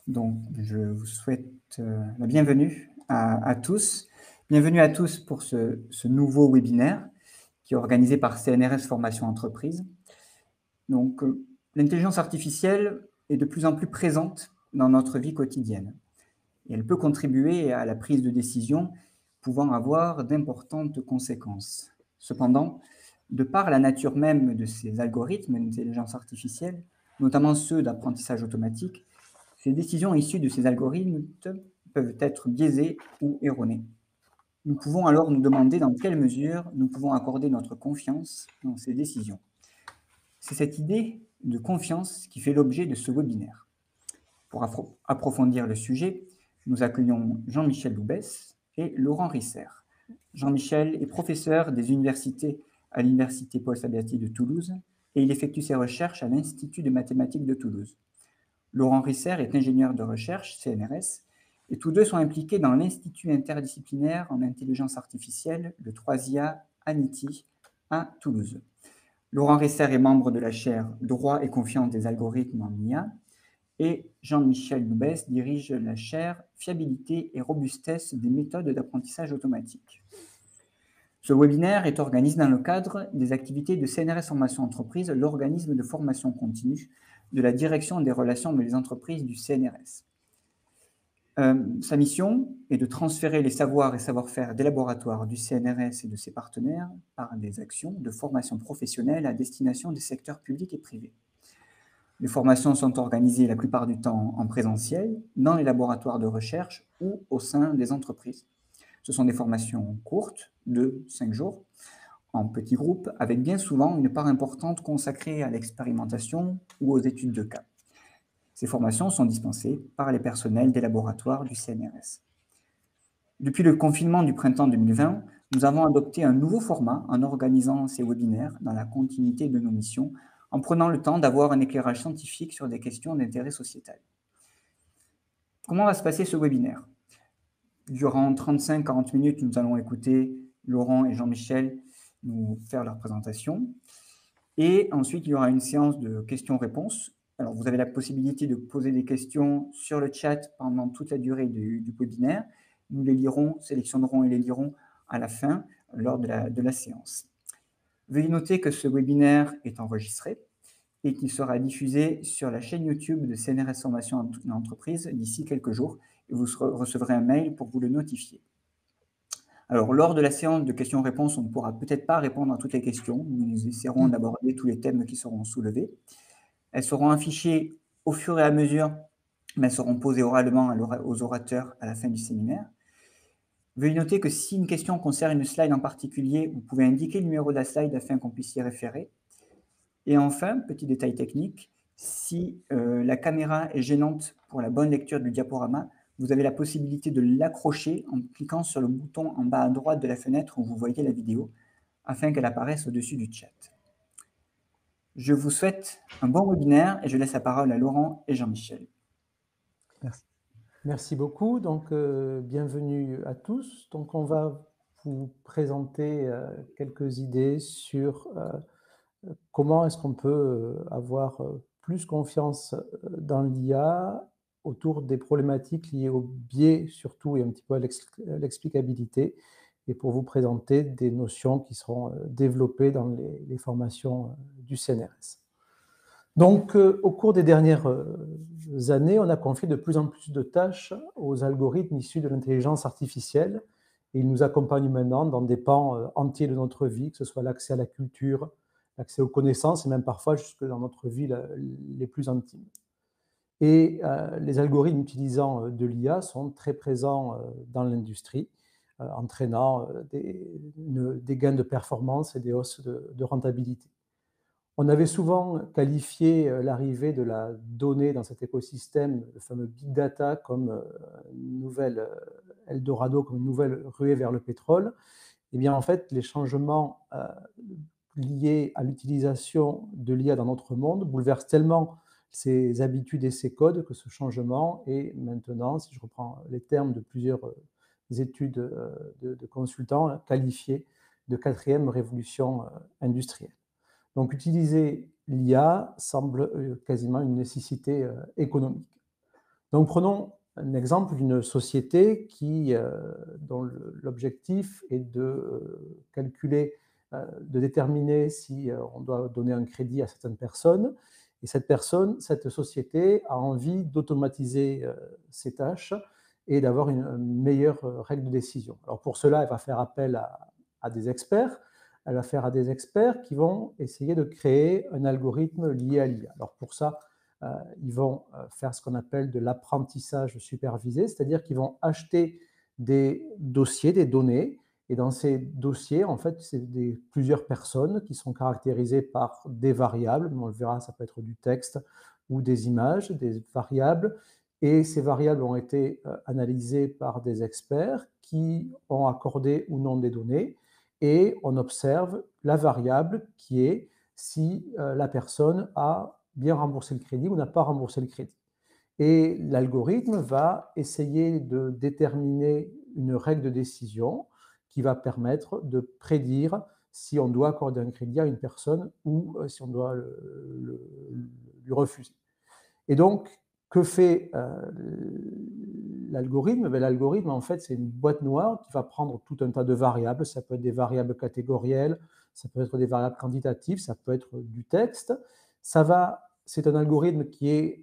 Donc, je vous souhaite la bienvenue à tous. Bienvenue à tous pour ce nouveau webinaire qui est organisé par CNRS Formation Entreprise. Donc, l'intelligence artificielle est de plus en plus présente dans notre vie quotidienne et elle peut contribuer à la prise de décision pouvant avoir d'importantes conséquences. Cependant, de par la nature même de ces algorithmes d'intelligence artificielle, notamment ceux d'apprentissage automatique, ces décisions issues de ces algorithmes peuvent être biaisées ou erronées. Nous pouvons alors nous demander dans quelle mesure nous pouvons accorder notre confiance dans ces décisions. C'est cette idée de confiance qui fait l'objet de ce webinaire. Pour approfondir le sujet, nous accueillons Jean-Michel Loubès et Laurent Risser. Jean-Michel est professeur des universités à l'Université Paul Sabatier de Toulouse et il effectue ses recherches à l'Institut de mathématiques de Toulouse. Laurent Risser est ingénieur de recherche, CNRS, et tous deux sont impliqués dans l'Institut interdisciplinaire en intelligence artificielle, le 3IA ANITI, à Toulouse. Laurent Risser est membre de la chaire Droit et confiance des algorithmes en IA, et Jean-Michel Loubès dirige la chaire Fiabilité et robustesse des méthodes d'apprentissage automatique. Ce webinaire est organisé dans le cadre des activités de CNRS Formation Entreprise, l'organisme de formation continue de la direction des relations avec les entreprises du CNRS. Sa mission est de transférer les savoirs et savoir-faire des laboratoires du CNRS et de ses partenaires par des actions de formation professionnelle à destination des secteurs publics et privés. Les formations sont organisées la plupart du temps en présentiel, dans les laboratoires de recherche ou au sein des entreprises. Ce sont des formations courtes, de 5 jours, en petits groupes, avec bien souvent une part importante consacrée à l'expérimentation ou aux études de cas. Ces formations sont dispensées par les personnels des laboratoires du CNRS. Depuis le confinement du printemps 2020, nous avons adopté un nouveau format en organisant ces webinaires dans la continuité de nos missions, en prenant le temps d'avoir un éclairage scientifique sur des questions d'intérêt sociétal. Comment va se passer ce webinaire? Durant 35-40 minutes, nous allons écouter Laurent et Jean-Michel nous faire leur présentation. Et ensuite, il y aura une séance de questions-réponses. Alors, vous avez la possibilité de poser des questions sur le chat pendant toute la durée du webinaire. Nous les lirons, sélectionnerons et les lirons à la fin, lors de la séance. Veuillez noter que ce webinaire est enregistré et qu'il sera diffusé sur la chaîne YouTube de CNRS Formation Entreprise d'ici quelques jours. Et vous recevrez un mail pour vous le notifier. Alors, lors de la séance de questions-réponses, on ne pourra peut-être pas répondre à toutes les questions. Nous essaierons d'aborder tous les thèmes qui seront soulevés. Elles seront affichées au fur et à mesure, mais elles seront posées oralement aux orateurs à la fin du séminaire. Veuillez noter que si une question concerne une slide en particulier, vous pouvez indiquer le numéro de la slide afin qu'on puisse y référer. Et enfin, petit détail technique, si la caméra est gênante pour la bonne lecture du diaporama, vous avez la possibilité de l'accrocher en cliquant sur le bouton en bas à droite de la fenêtre où vous voyez la vidéo, afin qu'elle apparaisse au-dessus du chat. Je vous souhaite un bon webinaire et je laisse la parole à Laurent et Jean-Michel. Merci. Merci beaucoup. Donc, bienvenue à tous. Donc, on va vous présenter quelques idées sur comment est-ce qu'on peut avoir plus confiance dans l'IA autour des problématiques liées au biais surtout et un petit peu à l'explicabilité, et pour vous présenter des notions qui seront développées dans les formations du CNRS. Donc, au cours des dernières années, on a confié de plus en plus de tâches aux algorithmes issus de l'intelligence artificielle, et ils nous accompagnent maintenant dans des pans entiers de notre vie, que ce soit l'accès à la culture, l'accès aux connaissances, et même parfois jusque dans notre vie les plus intimes. Et les algorithmes utilisant de l'IA sont très présents dans l'industrie, entraînant des gains de performance et des hausses de rentabilité. On avait souvent qualifié l'arrivée de la donnée dans cet écosystème, le fameux big data, comme une nouvelle Eldorado, comme une nouvelle ruée vers le pétrole. Eh bien, en fait, les changements liés à l'utilisation de l'IA dans notre monde bouleversent tellement ses habitudes et ses codes que ce changement est maintenant, si je reprends les termes de plusieurs études de consultants, qualifié de 4e révolution industrielle. Donc, utiliser l'IA semble quasiment une nécessité économique. Donc, prenons un exemple d'une société dont l'objectif est de calculer, de déterminer si on doit donner un crédit à certaines personnes. Et cette société a envie d'automatiser ses tâches et d'avoir une meilleure règle de décision. Alors pour cela, elle va faire appel à des experts. Elle va faire à des experts qui vont essayer de créer un algorithme lié à l'IA. Alors pour ça, ils vont faire ce qu'on appelle de l'apprentissage supervisé, c'est-à-dire qu'ils vont acheter des dossiers, des données, et dans ces dossiers, en fait, c'est plusieurs personnes qui sont caractérisées par des variables, on le verra, ça peut être du texte ou des images, des variables, et ces variables ont été analysées par des experts qui ont accordé ou non des données, et on observe la variable qui est si la personne a bien remboursé le crédit ou n'a pas remboursé le crédit. Et l'algorithme va essayer de déterminer une règle de décision qui va permettre de prédire si on doit accorder un crédit à une personne ou si on doit lui refuser. Et donc, que fait l'algorithme? L'algorithme, en fait, c'est une boîte noire qui va prendre tout un tas de variables. Ça peut être des variables catégorielles, ça peut être des variables quantitatives, ça peut être du texte. C'est un algorithme qui est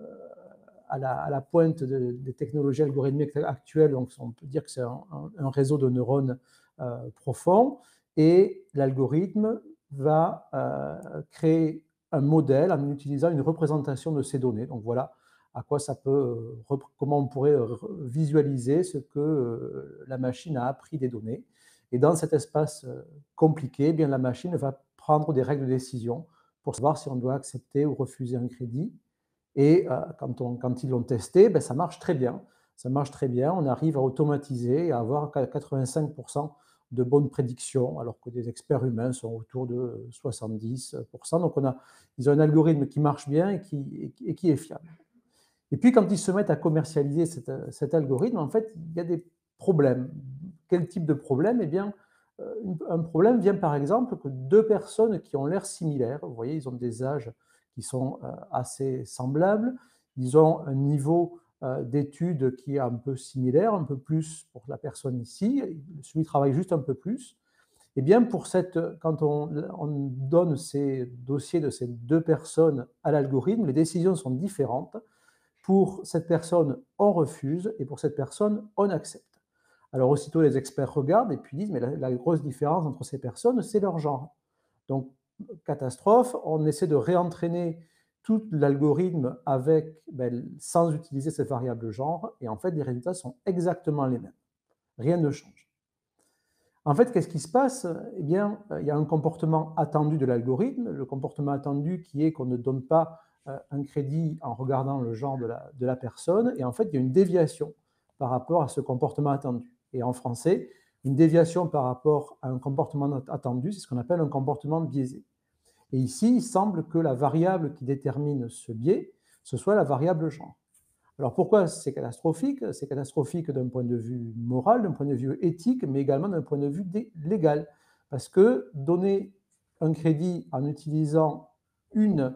à la pointe des technologies algorithmiques actuelles, donc on peut dire que c'est un réseau de neurones profond, et l'algorithme va créer un modèle en utilisant une représentation de ces données. Donc voilà à quoi ça peut, comment on pourrait visualiser ce que la machine a appris des données. Et dans cet espace compliqué, eh bien, la machine va prendre des règles de décision pour savoir si on doit accepter ou refuser un crédit. Et quand ils l'ont testé, ben, ça marche très bien. Ça marche très bien. On arrive à automatiser et à avoir 85% de bonnes prédictions, alors que des experts humains sont autour de 70%. Donc ils ont un algorithme qui marche bien et qui est fiable. Et puis quand ils se mettent à commercialiser cet algorithme, en fait, il y a des problèmes. Quel type de problème? Eh bien, un problème vient par exemple que deux personnes qui ont l'air similaires, vous voyez, ils ont des âges qui sont assez semblables, ils ont un niveau d'études qui est un peu similaire, un peu plus pour la personne ici, celui travaille juste un peu plus. Eh bien, quand on donne ces dossiers de ces deux personnes à l'algorithme, les décisions sont différentes. Pour cette personne, on refuse, et pour cette personne, on accepte. Alors aussitôt, les experts regardent et puis disent, mais la grosse différence entre ces personnes, c'est leur genre. Donc, catastrophe, on essaie de réentraîner tout l'algorithme sans utiliser cette variable genre, et en fait, les résultats sont exactement les mêmes. Rien ne change. En fait, qu'est-ce qui se passe? Eh bien, il y a un comportement attendu de l'algorithme, le comportement attendu qui est qu'on ne donne pas un crédit en regardant le genre de la personne, et en fait, il y a une déviation par rapport à ce comportement attendu. Et en français, une déviation par rapport à un comportement attendu, c'est ce qu'on appelle un comportement biaisé. Et ici, il semble que la variable qui détermine ce biais, ce soit la variable genre. Alors pourquoi c'est catastrophique? C'est catastrophique d'un point de vue moral, d'un point de vue éthique, mais également d'un point de vue légal. Parce que donner un crédit en utilisant une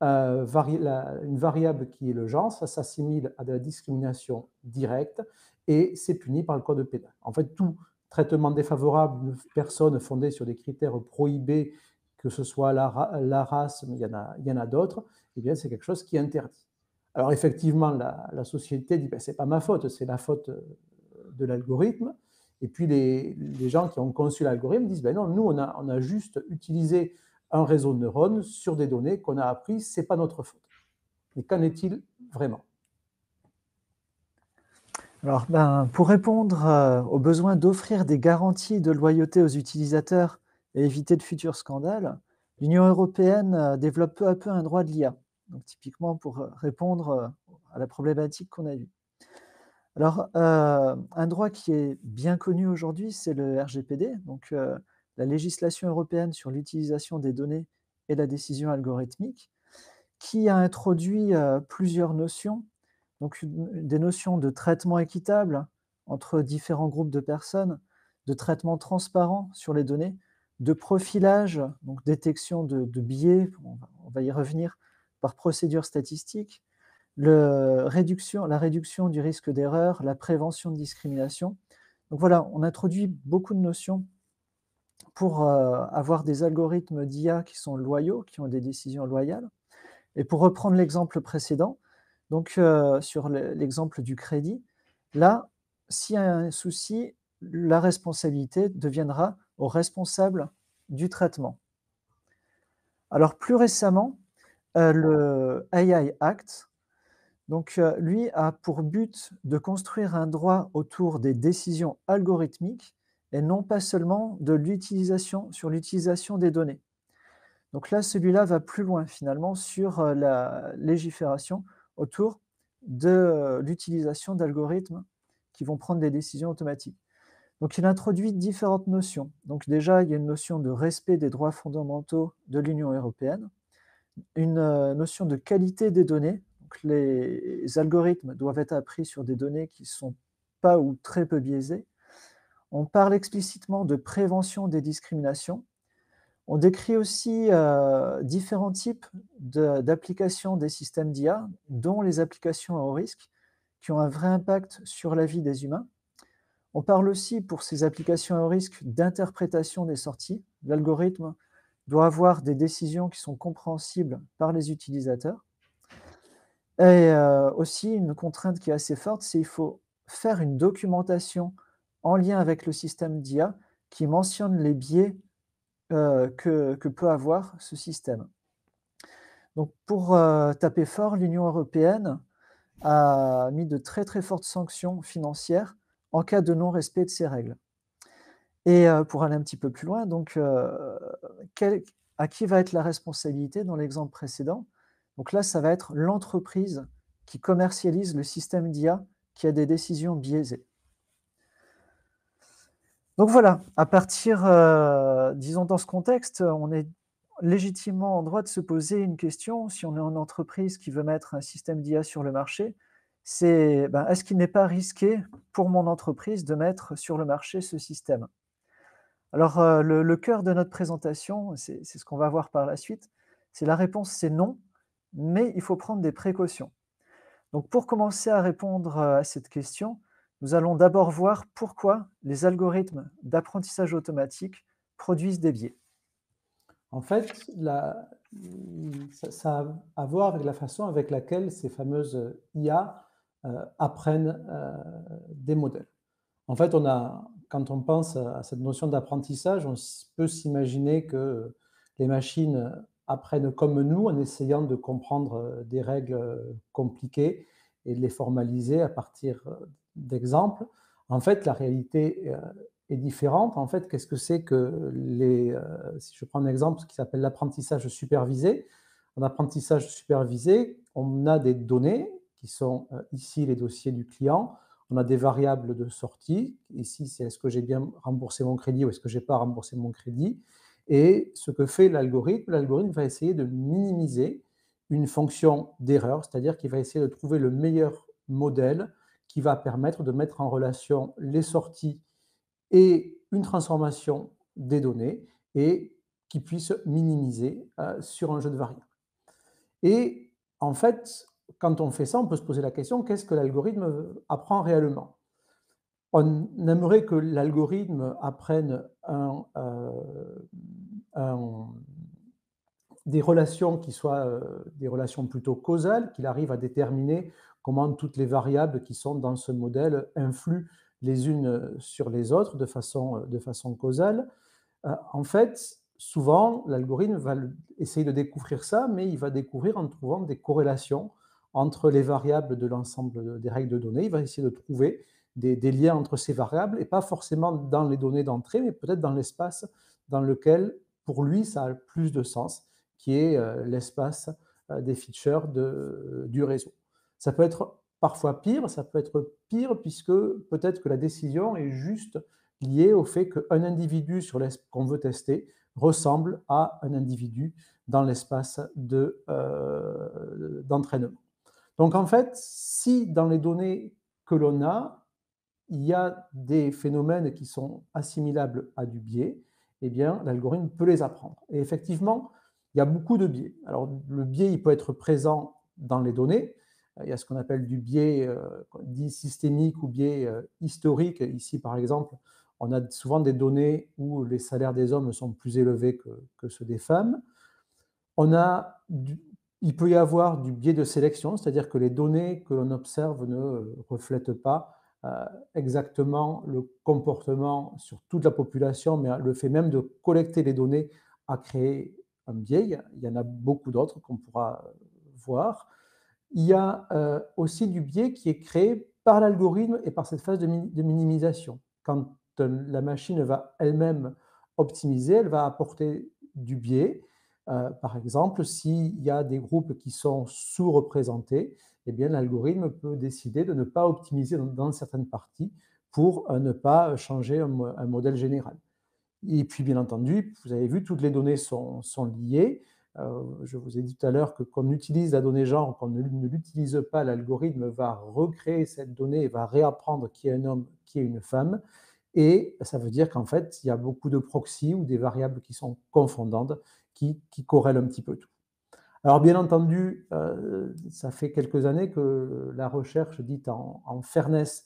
variable qui est le genre, ça s'assimile à de la discrimination directe et c'est puni par le code pénal. En fait, tout traitement défavorable d'une personne fondé sur des critères prohibés, que ce soit la race, mais il y en a d'autres, eh bien c'est quelque chose qui est interdit. Alors effectivement, la société dit ben, c'est pas ma faute, c'est la faute de l'algorithme. Et puis les gens qui ont conçu l'algorithme disent ben non, nous on a juste utilisé un réseau de neurones sur des données qu'on a apprises, c'est pas notre faute. Mais qu'en est-il vraiment? Alors, pour répondre au besoin d'offrir des garanties de loyauté aux utilisateurs et éviter de futurs scandales, l'Union européenne développe peu à peu un droit de l'IA, donc typiquement pour répondre à la problématique qu'on a vue. Alors, un droit qui est bien connu aujourd'hui, c'est le RGPD, donc la législation européenne sur l'utilisation des données et la décision algorithmique, qui a introduit plusieurs notions, donc des notions de traitement équitable entre différents groupes de personnes, de traitement transparent sur les données, de profilage, donc détection de biais, on va y revenir, par procédure statistique, la réduction du risque d'erreur, la prévention de discrimination. Donc voilà, on introduit beaucoup de notions pour avoir des algorithmes d'IA qui sont loyaux, qui ont des décisions loyales. Et pour reprendre l'exemple précédent, donc sur l'exemple du crédit, là, s'il y a un souci, la responsabilité deviendra au responsable du traitement. Alors plus récemment, le AI Act, donc lui a pour but de construire un droit autour des décisions algorithmiques et non pas seulement de l'utilisation des données. Donc là, celui-là va plus loin finalement sur la légifération autour de l'utilisation d'algorithmes qui vont prendre des décisions automatiques. Donc il introduit différentes notions. Donc déjà, il y a une notion de respect des droits fondamentaux de l'Union européenne, une notion de qualité des données. Donc les algorithmes doivent être appris sur des données qui ne sont pas ou très peu biaisées. On parle explicitement de prévention des discriminations. On décrit aussi différents types d'applications des systèmes d'IA, dont les applications à haut risque, qui ont un vrai impact sur la vie des humains. On parle aussi, pour ces applications à haut risque, d'interprétation des sorties. L'algorithme doit avoir des décisions qui sont compréhensibles par les utilisateurs. Et aussi, une contrainte qui est assez forte, c'est qu'il faut faire une documentation en lien avec le système d'IA qui mentionne les biais que peut avoir ce système. Donc pour taper fort, l'Union européenne a mis de très très fortes sanctions financières en cas de non-respect de ces règles. Et pour aller un petit peu plus loin, donc, à qui va être la responsabilité dans l'exemple précédent? Donc là, ça va être l'entreprise qui commercialise le système d'IA qui a des décisions biaisées. Donc voilà, à partir, disons dans ce contexte, on est légitimement en droit de se poser une question, si on est une entreprise qui veut mettre un système d'IA sur le marché, c'est est-ce qu'il n'est pas risqué pour mon entreprise de mettre sur le marché ce système? Alors le cœur de notre présentation, c'est ce qu'on va voir par la suite, c'est la réponse c'est non, mais il faut prendre des précautions. Donc pour commencer à répondre à cette question, nous allons d'abord voir pourquoi les algorithmes d'apprentissage automatique produisent des biais. En fait, ça a à voir avec la façon avec laquelle ces fameuses IA apprennent des modèles. En fait, quand on pense à cette notion d'apprentissage, on peut s'imaginer que les machines apprennent comme nous en essayant de comprendre des règles compliquées et de les formaliser à partir d'exemples. En fait, la réalité est différente. En fait, qu'est-ce que c'est que si je prends un exemple qui s'appelle l'apprentissage supervisé. En apprentissage supervisé, on a des données qui sont ici les dossiers du client. On a des variables de sortie. Ici, c'est est-ce que j'ai bien remboursé mon crédit ou est-ce que je n'ai pas remboursé mon crédit. Et ce que fait l'algorithme va essayer de minimiser une fonction d'erreur, c'est-à-dire qu'il va essayer de trouver le meilleur modèle qui va permettre de mettre en relation les sorties et une transformation des données et qui puisse minimiser sur un jeu de variables. Et en fait, quand on fait ça, on peut se poser la question, qu'est-ce que l'algorithme apprend réellement? On aimerait que l'algorithme apprenne des relations qui soient des relations plutôt causales, qu'il arrive à déterminer comment toutes les variables qui sont dans ce modèle influent les unes sur les autres de façon causale. En fait, souvent, l'algorithme va essayer de découvrir ça, mais il va découvrir en trouvant des corrélations entre les variables de l'ensemble des règles de données. Il va essayer de trouver des liens entre ces variables, et pas forcément dans les données d'entrée, mais peut-être dans l'espace dans lequel, pour lui, ça a plus de sens, qui est l'espace des features du réseau. Ça peut être parfois pire, puisque peut-être que la décision est juste liée au fait qu'un individu qu'on veut tester ressemble à un individu dans l'espace d'entraînement. Donc en fait, si dans les données que l'on a, il y a des phénomènes qui sont assimilables à du biais, eh bien l'algorithme peut les apprendre. Et effectivement, il y a beaucoup de biais. Alors le biais, il peut être présent dans les données. Il y a ce qu'on appelle du biais dit systémique ou biais historique. Ici, par exemple, on a souvent des données où les salaires des hommes sont plus élevés que ceux des femmes. Il peut y avoir du biais de sélection, c'est-à-dire que les données que l'on observe ne reflètent pas exactement le comportement sur toute la population, mais le fait même de collecter les données a créé un biais. Il y en a beaucoup d'autres qu'on pourra voir. Il y a aussi du biais qui est créé par l'algorithme et par cette phase de minimisation. Quand la machine va elle-même optimiser, elle va apporter du biais. Par exemple, s'il y a des groupes qui sont sous-représentés, eh bien, l'algorithme peut décider de ne pas optimiser dans certaines parties pour ne pas changer un modèle général. Et puis, bien entendu, vous avez vu, toutes les données sont liées. Je vous ai dit tout à l'heure que qu'on utilise la donnée genre, qu'on ne l'utilise pas, l'algorithme va recréer cette donnée et va réapprendre qui est un homme, qui est une femme. Et ça veut dire qu'en fait, il y a beaucoup de proxys ou des variables qui sont confondantes, qui corrèlent un petit peu tout. Alors, bien entendu, ça fait quelques années que la recherche dite en fairness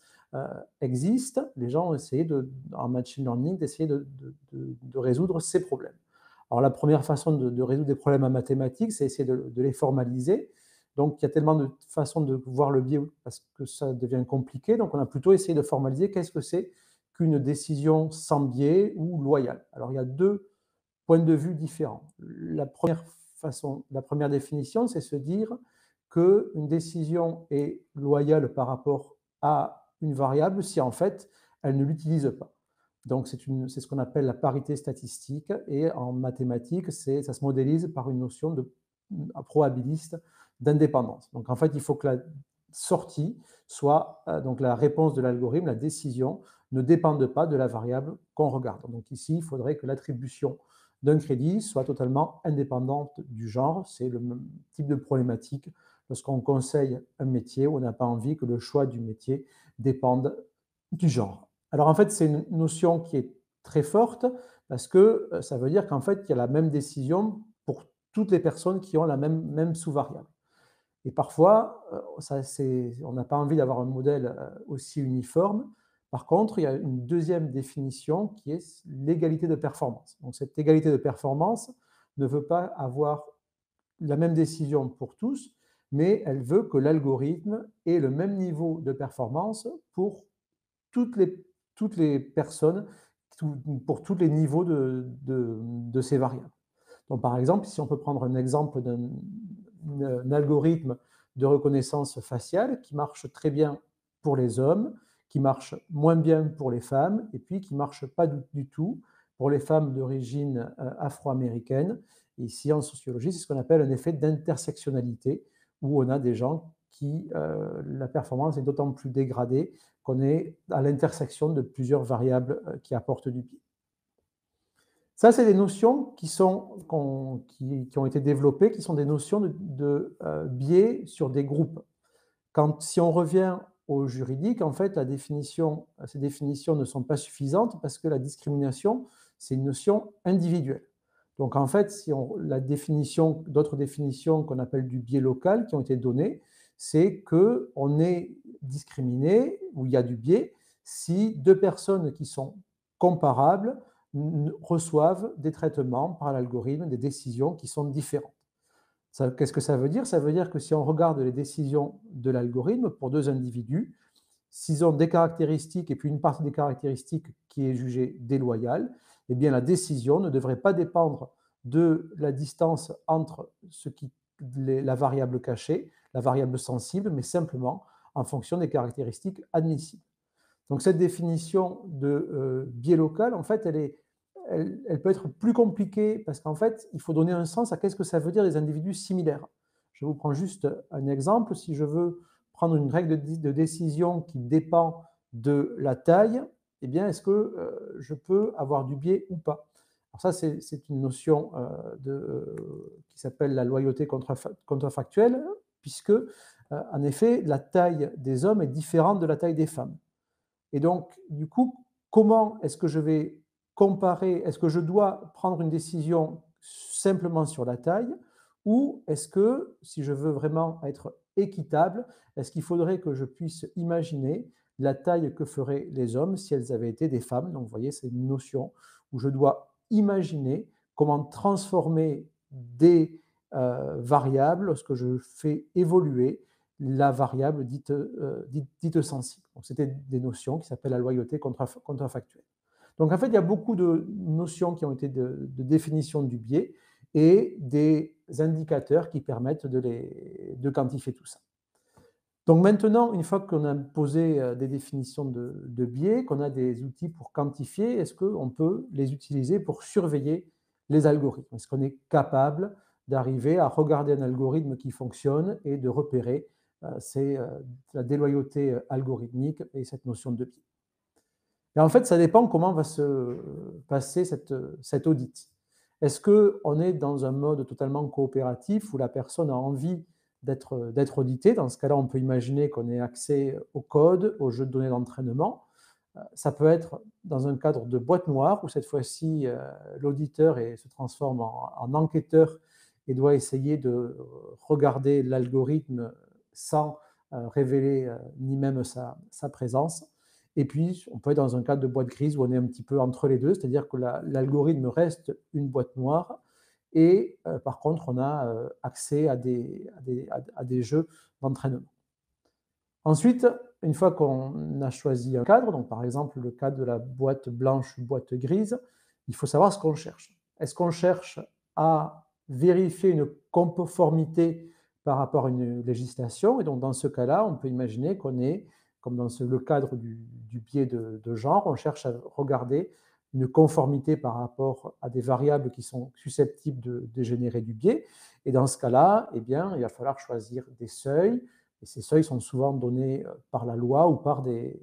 existe. Les gens ont essayé, en machine learning, d'essayer de résoudre ces problèmes. Alors, la première façon de résoudre des problèmes en mathématiques, c'est essayer de les formaliser. Donc, il y a tellement de façons de voir le biais parce que ça devient compliqué. Donc, on a plutôt essayé de formaliser qu'est-ce que c'est qu'une décision sans biais ou loyale. Alors, il y a deux points de vue différents. La première définition, c'est se dire qu'une décision est loyale par rapport à une variable si en fait elle ne l'utilise pas. Donc c'est ce qu'on appelle la parité statistique, et en mathématiques, ça se modélise par une notion de probabiliste d'indépendance. Donc en fait, il faut que la sortie soit, donc la réponse de l'algorithme, la décision, ne dépende pas de la variable qu'on regarde. Donc ici, il faudrait que l'attribution d'un crédit soit totalement indépendante du genre. C'est le même type de problématique lorsqu'on conseille un métier où on n'a pas envie que le choix du métier dépende du genre. Alors en fait, c'est une notion qui est très forte parce que ça veut dire qu'en fait, il y a la même décision pour toutes les personnes qui ont la même sous-variable. Et parfois, on n'a pas envie d'avoir un modèle aussi uniforme. Par contre, il y a une deuxième définition qui est l'égalité de performance. Donc cette égalité de performance ne veut pas avoir la même décision pour tous, mais elle veut que l'algorithme ait le même niveau de performance pour toutes les personnes, pour tous les niveaux de ces variables. Donc, par exemple, si on peut prendre un exemple d'un algorithme de reconnaissance faciale qui marche très bien pour les hommes, qui marche moins bien pour les femmes, et puis qui ne marche pas du tout pour les femmes d'origine afro-américaine. Ici, en sociologie, c'est ce qu'on appelle un effet d'intersectionnalité, où on a des gens qui, la performance est d'autant plus dégradée qu'on est à l'intersection de plusieurs variables qui apportent du biais. Ça, c'est des notions qui ont été développées, qui sont des notions de biais sur des groupes. Si on revient au juridique, en fait, ces définitions ne sont pas suffisantes parce que la discrimination, c'est une notion individuelle. Donc, en fait, d'autres définitions qu'on appelle du biais local qui ont été données, c'est qu'on est discriminé, ou il y a du biais, si deux personnes qui sont comparables reçoivent des traitements par l'algorithme, des décisions qui sont différentes. Qu'est-ce que ça veut dire? Ça veut dire que si on regarde les décisions de l'algorithme pour deux individus, s'ils ont des caractéristiques et puis une partie des caractéristiques qui est jugée déloyale, eh bien la décision ne devrait pas dépendre de la distance entre la variable cachée, la variable sensible, mais simplement en fonction des caractéristiques admissibles. Donc cette définition de biais local, en fait, elle peut être plus compliquée parce qu'en fait, il faut donner un sens à qu'est-ce que ça veut dire les individus similaires. Je vous prends juste un exemple. Si je veux prendre une règle de décision qui dépend de la taille, eh bien, est-ce que je peux avoir du biais ou pas? Alors ça, c'est une notion qui s'appelle la loyauté contrefactuelle, puisque, en effet, la taille des hommes est différente de la taille des femmes. Et donc, du coup, comment est-ce que je vais comparer? Est-ce que je dois prendre une décision simplement sur la taille Ou est-ce que, si je veux vraiment être équitable, est-ce qu'il faudrait que je puisse imaginer la taille que feraient les hommes si elles avaient été des femmes? Donc, vous voyez, c'est une notion où je dois imaginer comment transformer des variables lorsque je fais évoluer la variable dite sensible. Donc, c'était des notions qui s'appellent la loyauté contrefactuelle. Donc, en fait, il y a beaucoup de notions qui ont été de définition du biais et des indicateurs qui permettent de quantifier tout ça. Donc maintenant, une fois qu'on a posé des définitions de biais, qu'on a des outils pour quantifier, est-ce qu'on peut les utiliser pour surveiller les algorithmes? Est-ce qu'on est capable d'arriver à regarder un algorithme qui fonctionne et de repérer la déloyauté algorithmique et cette notion de biais? Et en fait, ça dépend comment va se passer cet audit. Est-ce qu'on est dans un mode totalement coopératif où la personne a envie d'être auditée? Dans ce cas-là, on peut imaginer qu'on ait accès au code, aux jeux de données d'entraînement. Ça peut être dans un cadre de boîte noire où cette fois-ci, l'auditeur se transforme en enquêteur et doit essayer de regarder l'algorithme sans révéler ni même sa présence. Et puis, on peut être dans un cadre de boîte grise où on est un petit peu entre les deux, c'est-à-dire que l'algorithme reste une boîte noire et par contre, on a accès à des jeux d'entraînement. Ensuite, une fois qu'on a choisi un cadre, donc par exemple le cadre de la boîte blanche ou boîte grise, il faut savoir ce qu'on cherche. Est-ce qu'on cherche à vérifier une conformité par rapport à une législation? Et donc dans ce cas-là, on peut imaginer qu'on est, comme dans le cadre du biais de genre, on cherche à regarder une conformité par rapport à des variables qui sont susceptibles de générer du biais. Et dans ce cas-là, eh bien, il va falloir choisir des seuils. Et ces seuils sont souvent donnés par la loi ou par des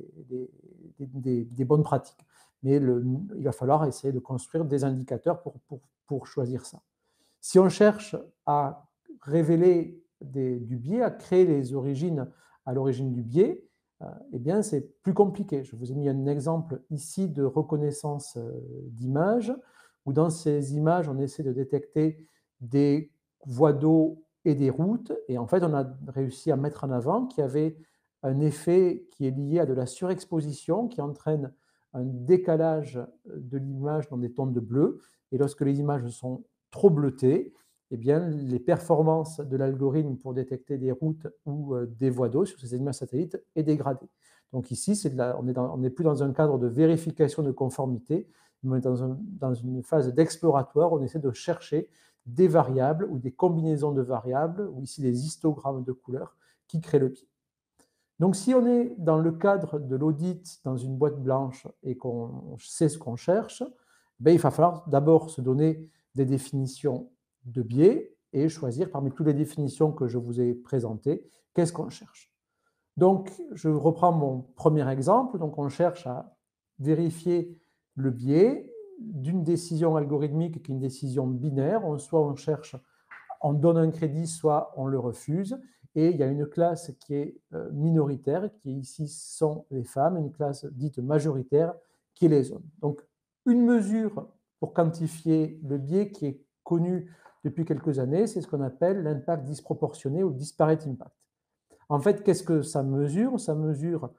bonnes pratiques. Mais il va falloir essayer de construire des indicateurs pour choisir ça. Si on cherche à révéler du biais, à créer les origines à l'origine du biais, eh bien, c'est plus compliqué. Je vous ai mis un exemple ici de reconnaissance d'images, où dans ces images, on essaie de détecter des voies d'eau et des routes, et en fait, on a réussi à mettre en avant qu'il y avait un effet qui est lié à de la surexposition, qui entraîne un décalage de l'image dans des tons de bleu, et lorsque les images sont trop bleutées, eh bien, les performances de l'algorithme pour détecter des routes ou des voies d'eau sur ces images satellites est dégradée. Donc ici, on n'est plus dans un cadre de vérification de conformité, mais on est dans une phase d'exploratoire, on essaie de chercher des variables ou des combinaisons de variables, ou ici des histogrammes de couleurs, qui créent le biais. Donc si on est dans le cadre de l'audit dans une boîte blanche et qu'on sait ce qu'on cherche, ben, il va falloir d'abord se donner des définitions de biais et choisir parmi toutes les définitions que je vous ai présentées, qu'est-ce qu'on cherche. Donc, je reprends mon premier exemple. Donc, on cherche à vérifier le biais d'une décision algorithmique qui est une décision binaire. Soit on cherche, on donne un crédit, soit on le refuse. Et il y a une classe qui est minoritaire, qui ici sont les femmes, une classe dite majoritaire, qui est les hommes. Donc, une mesure pour quantifier le biais qui est connue depuis quelques années, c'est ce qu'on appelle l'impact disproportionné ou disparate impact. En fait, qu'est-ce que ça mesure? Ça mesure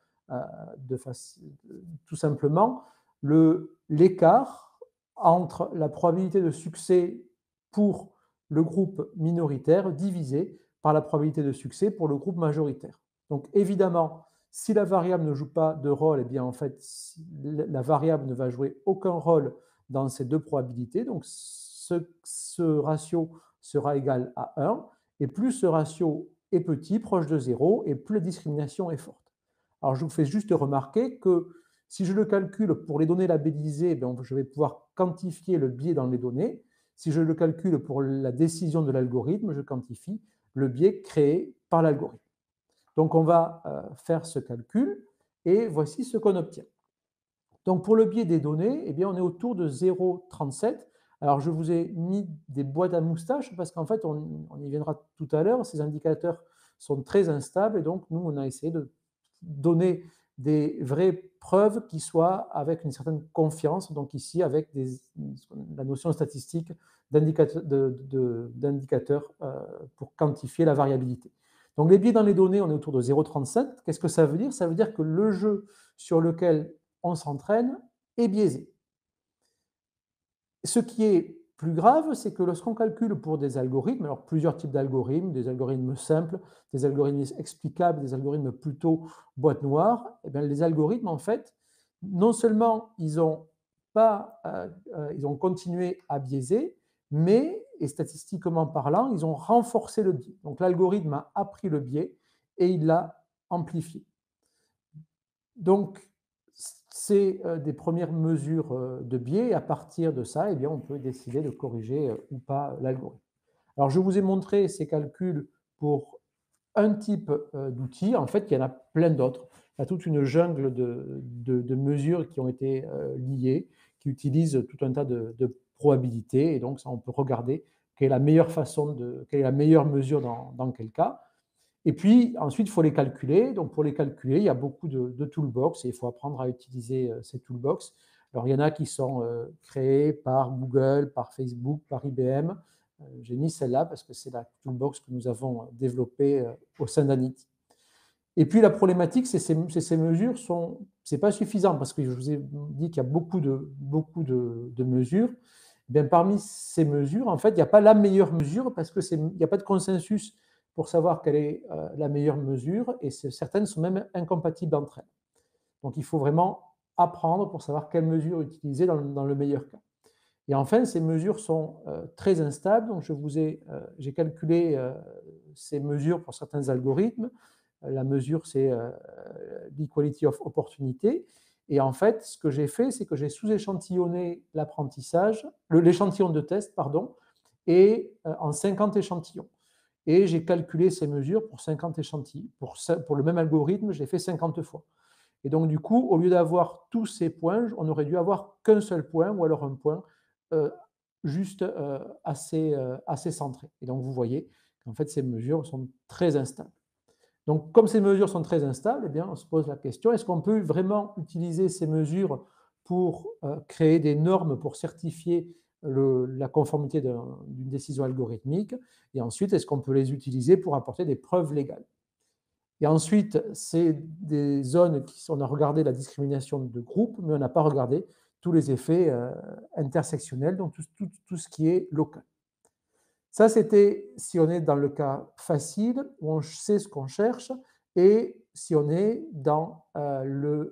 tout simplement l'écart entre la probabilité de succès pour le groupe minoritaire divisé par la probabilité de succès pour le groupe majoritaire. Donc évidemment, si la variable ne joue pas de rôle, eh bien en fait, la variable ne va jouer aucun rôle dans ces deux probabilités. Donc ce ratio sera égal à 1, et plus ce ratio est petit, proche de 0, et plus la discrimination est forte. Alors je vous fais juste remarquer que si je le calcule pour les données labellisées, bien, je vais pouvoir quantifier le biais dans les données. Si je le calcule pour la décision de l'algorithme, je quantifie le biais créé par l'algorithme. Donc on va faire ce calcul et voici ce qu'on obtient. Donc pour le biais des données, eh bien, on est autour de 0,37. Alors je vous ai mis des boîtes à moustaches parce qu'en fait, on y viendra tout à l'heure, ces indicateurs sont très instables et donc nous, on a essayé de donner des vraies preuves qui soient avec une certaine confiance, donc ici avec la notion statistique d'indicateur pour quantifier la variabilité. Donc les biais dans les données, on est autour de 0,37. Qu'est-ce que ça veut dire? Ça veut dire que le jeu sur lequel on s'entraîne est biaisé. Ce qui est plus grave, c'est que lorsqu'on calcule pour des algorithmes, alors plusieurs types d'algorithmes, des algorithmes simples, des algorithmes explicables, des algorithmes plutôt boîte noire, eh bien, les algorithmes, en fait, non seulement ils ont continué à biaiser, mais, et statistiquement parlant, ils ont renforcé le biais. Donc l'algorithme a appris le biais et il l'a amplifié. Donc, c'est des premières mesures de biais, et à partir de ça, eh bien, on peut décider de corriger ou pas l'algorithme. Alors, je vous ai montré ces calculs pour un type d'outil. En fait, il y en a plein d'autres. Il y a toute une jungle de mesures qui ont été liées, qui utilisent tout un tas de probabilités, et donc ça, on peut regarder quelle est la meilleure quelle est la meilleure mesure dans quel cas. Et puis, ensuite, il faut les calculer. Donc, pour les calculer, il y a beaucoup de toolbox et il faut apprendre à utiliser ces toolbox. Alors, il y en a qui sont créés par Google, par Facebook, par IBM. J'ai mis celle-là parce que c'est la toolbox que nous avons développée au sein d'Anity. Et puis, la problématique, c'est que ces mesures c'est pas suffisant parce que je vous ai dit qu'il y a beaucoup de mesures. Bien, parmi ces mesures, en fait, il n'y a pas la meilleure mesure parce qu'il n'y a pas de consensus pour savoir quelle est la meilleure mesure, et certaines sont même incompatibles entre elles. Donc, il faut vraiment apprendre pour savoir quelle mesure utiliser dans le meilleur cas. Et enfin, ces mesures sont très instables. Donc, j'ai calculé ces mesures pour certains algorithmes. La mesure, c'est l'equality of opportunity. Et en fait, ce que j'ai fait, c'est que j'ai sous-échantillonné l'échantillon de test, et en 50 échantillons. Et j'ai calculé ces mesures pour 50 échantillons. Pour le même algorithme, je l'ai fait 50 fois. Et donc, du coup, au lieu d'avoir tous ces points, on aurait dû avoir qu'un seul point, ou alors un point juste assez centré. Et donc, vous voyez qu'en fait, ces mesures sont très instables. Donc, comme ces mesures sont très instables, eh bien, on se pose la question, est-ce qu'on peut vraiment utiliser ces mesures pour créer des normes pour certifier la conformité d'une décision algorithmique? Et ensuite, est-ce qu'on peut les utiliser pour apporter des preuves légales? Et ensuite, c'est des zones on a regardé la discrimination de groupe, mais on n'a pas regardé tous les effets intersectionnels, donc tout ce qui est local. Ça, c'était si on est dans le cas facile, où on sait ce qu'on cherche, et si on est dans le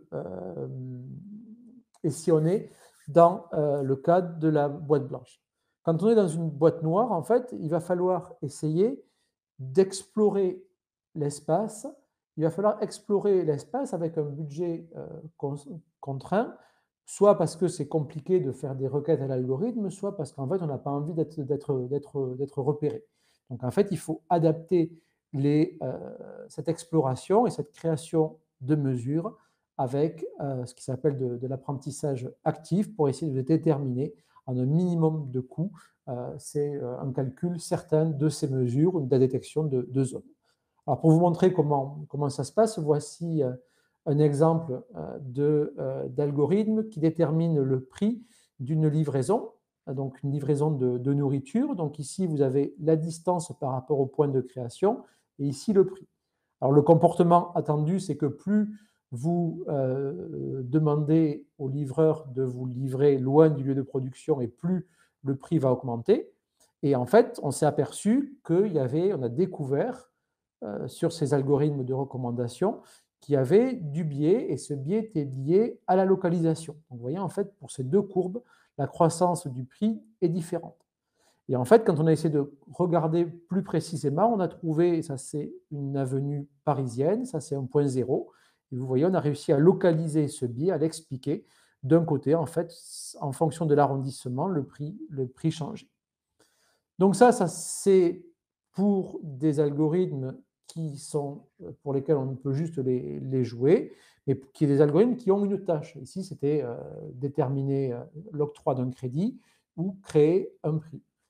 cas de la boîte blanche. Quand on est dans une boîte noire, en fait, il va falloir essayer d'explorer l'espace. Il va falloir explorer l'espace avec un budget contraint, soit parce que c'est compliqué de faire des requêtes à l'algorithme, soit parce qu'en fait, on n'a pas envie d'être repéré. Donc, en fait, il faut adapter cette exploration et cette création de mesures avec ce qui s'appelle de l'apprentissage actif pour essayer de déterminer en un minimum de coûts, c'est un calcul certain de ces mesures ou de la détection de zones. Alors, pour vous montrer comment ça se passe, voici un exemple d'algorithme qui détermine le prix d'une livraison, donc une livraison de nourriture. Donc ici, vous avez la distance par rapport au point de création et ici le prix. Alors le comportement attendu, c'est que plus vous demandez au livreur de vous livrer loin du lieu de production et plus le prix va augmenter. Et en fait, on s'est aperçu on a découvert sur ces algorithmes de recommandation qui avait du biais, et ce biais était lié à la localisation. Donc, vous voyez, en fait, pour ces deux courbes, la croissance du prix est différente. Et en fait, quand on a essayé de regarder plus précisément, on a trouvé, ça c'est une avenue parisienne, ça c'est un point zéro, et vous voyez, on a réussi à localiser ce biais, à l'expliquer. D'un côté, en fait, en fonction de l'arrondissement, le prix changeait. Donc ça c'est pour des algorithmes pour lesquels on peut juste les jouer, mais qui sont des algorithmes qui ont une tâche. Ici, c'était déterminer l'octroi d'un crédit ou créer un prix.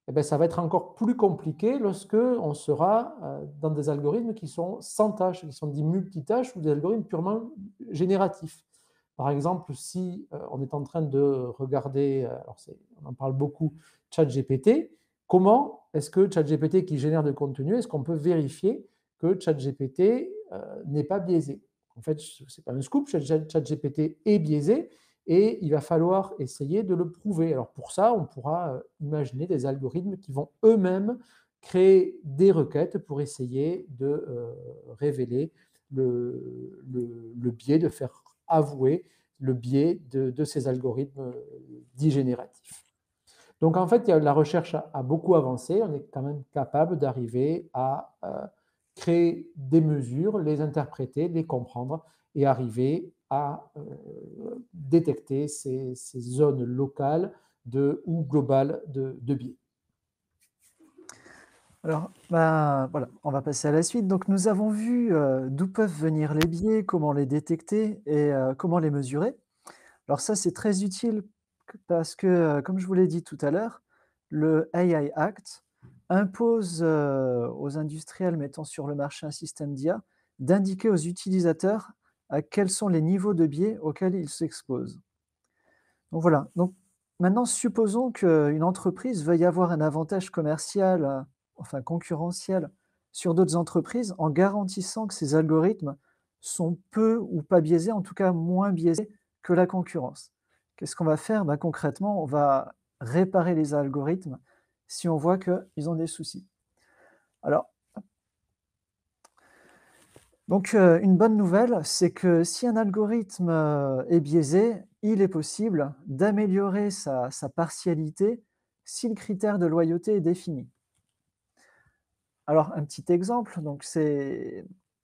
eh bien, ça va être encore plus compliqué lorsque on sera dans des algorithmes qui sont sans tâches, qui sont dits multitâches ou des algorithmes purement génératifs. Par exemple, si on est en train de regarder, alors on en parle beaucoup, ChatGPT, comment est-ce que ChatGPT qui génère de contenu, est-ce qu'on peut vérifier que ChatGPT n'est pas biaisé? En fait, ce n'est pas un scoop, ChatGPT est biaisé, et il va falloir essayer de le prouver. Alors pour ça, on pourra imaginer des algorithmes qui vont eux-mêmes créer des requêtes pour essayer de révéler le biais, de faire avouer le biais de ces algorithmes dits génératifs. Donc en fait, la recherche a beaucoup avancé, on est quand même capable d'arriver à créer des mesures, les interpréter, les comprendre et arriver à détecter ces zones locales ou globales de biais. Alors, voilà, on va passer à la suite. Donc, nous avons vu d'où peuvent venir les biais, comment les détecter et comment les mesurer. Alors ça, c'est très utile parce que, comme je vous l'ai dit tout à l'heure, le AI Act impose aux industriels mettant sur le marché un système d'IA d'indiquer aux utilisateurs à quels sont les niveaux de biais auxquels ils s'exposent. Donc voilà. Donc maintenant, supposons qu'une entreprise veuille avoir un avantage commercial, enfin concurrentiel, sur d'autres entreprises en garantissant que ces algorithmes sont peu ou pas biaisés, en tout cas moins biaisés que la concurrence. Qu'est-ce qu'on va faire? Concrètement, on va réparer les algorithmes si on voit qu'ils ont des soucis. Alors, donc, une bonne nouvelle, c'est que si un algorithme est biaisé, il est possible d'améliorer sa partialité si le critère de loyauté est défini. Alors, un petit exemple, donc c'est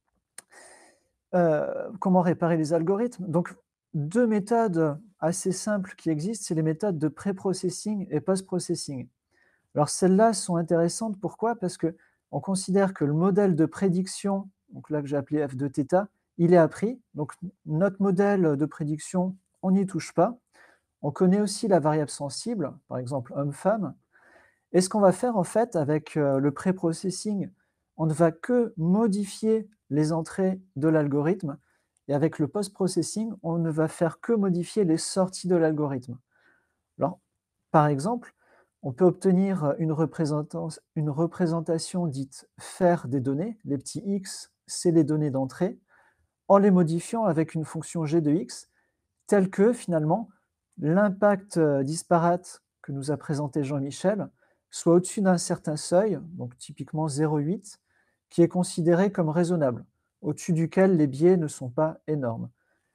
comment réparer les algorithmes. Donc, deux méthodes assez simples qui existent, c'est les méthodes de pré-processing et post-processing. Alors, celles-là sont intéressantes. Pourquoi? Parce qu'on considère que le modèle de prédiction, donc là que j'ai appelé f de θ, il est appris. Donc, notre modèle de prédiction, on n'y touche pas. On connaît aussi la variable sensible, par exemple homme-femme. Et ce qu'on va faire en fait avec le pré-processing, on ne va que modifier les entrées de l'algorithme. Et avec le post-processing, on ne va faire que modifier les sorties de l'algorithme. Alors, par exemple, on peut obtenir une représentation dite faire des données. Les petits x, c'est les données d'entrée, en les modifiant avec une fonction g de x, telle que finalement l'impact disparate que nous a présenté Jean-Michel soit au-dessus d'un certain seuil, donc typiquement 0,8, qui est considéré comme raisonnable, au-dessus duquel les biais ne sont pas énormes.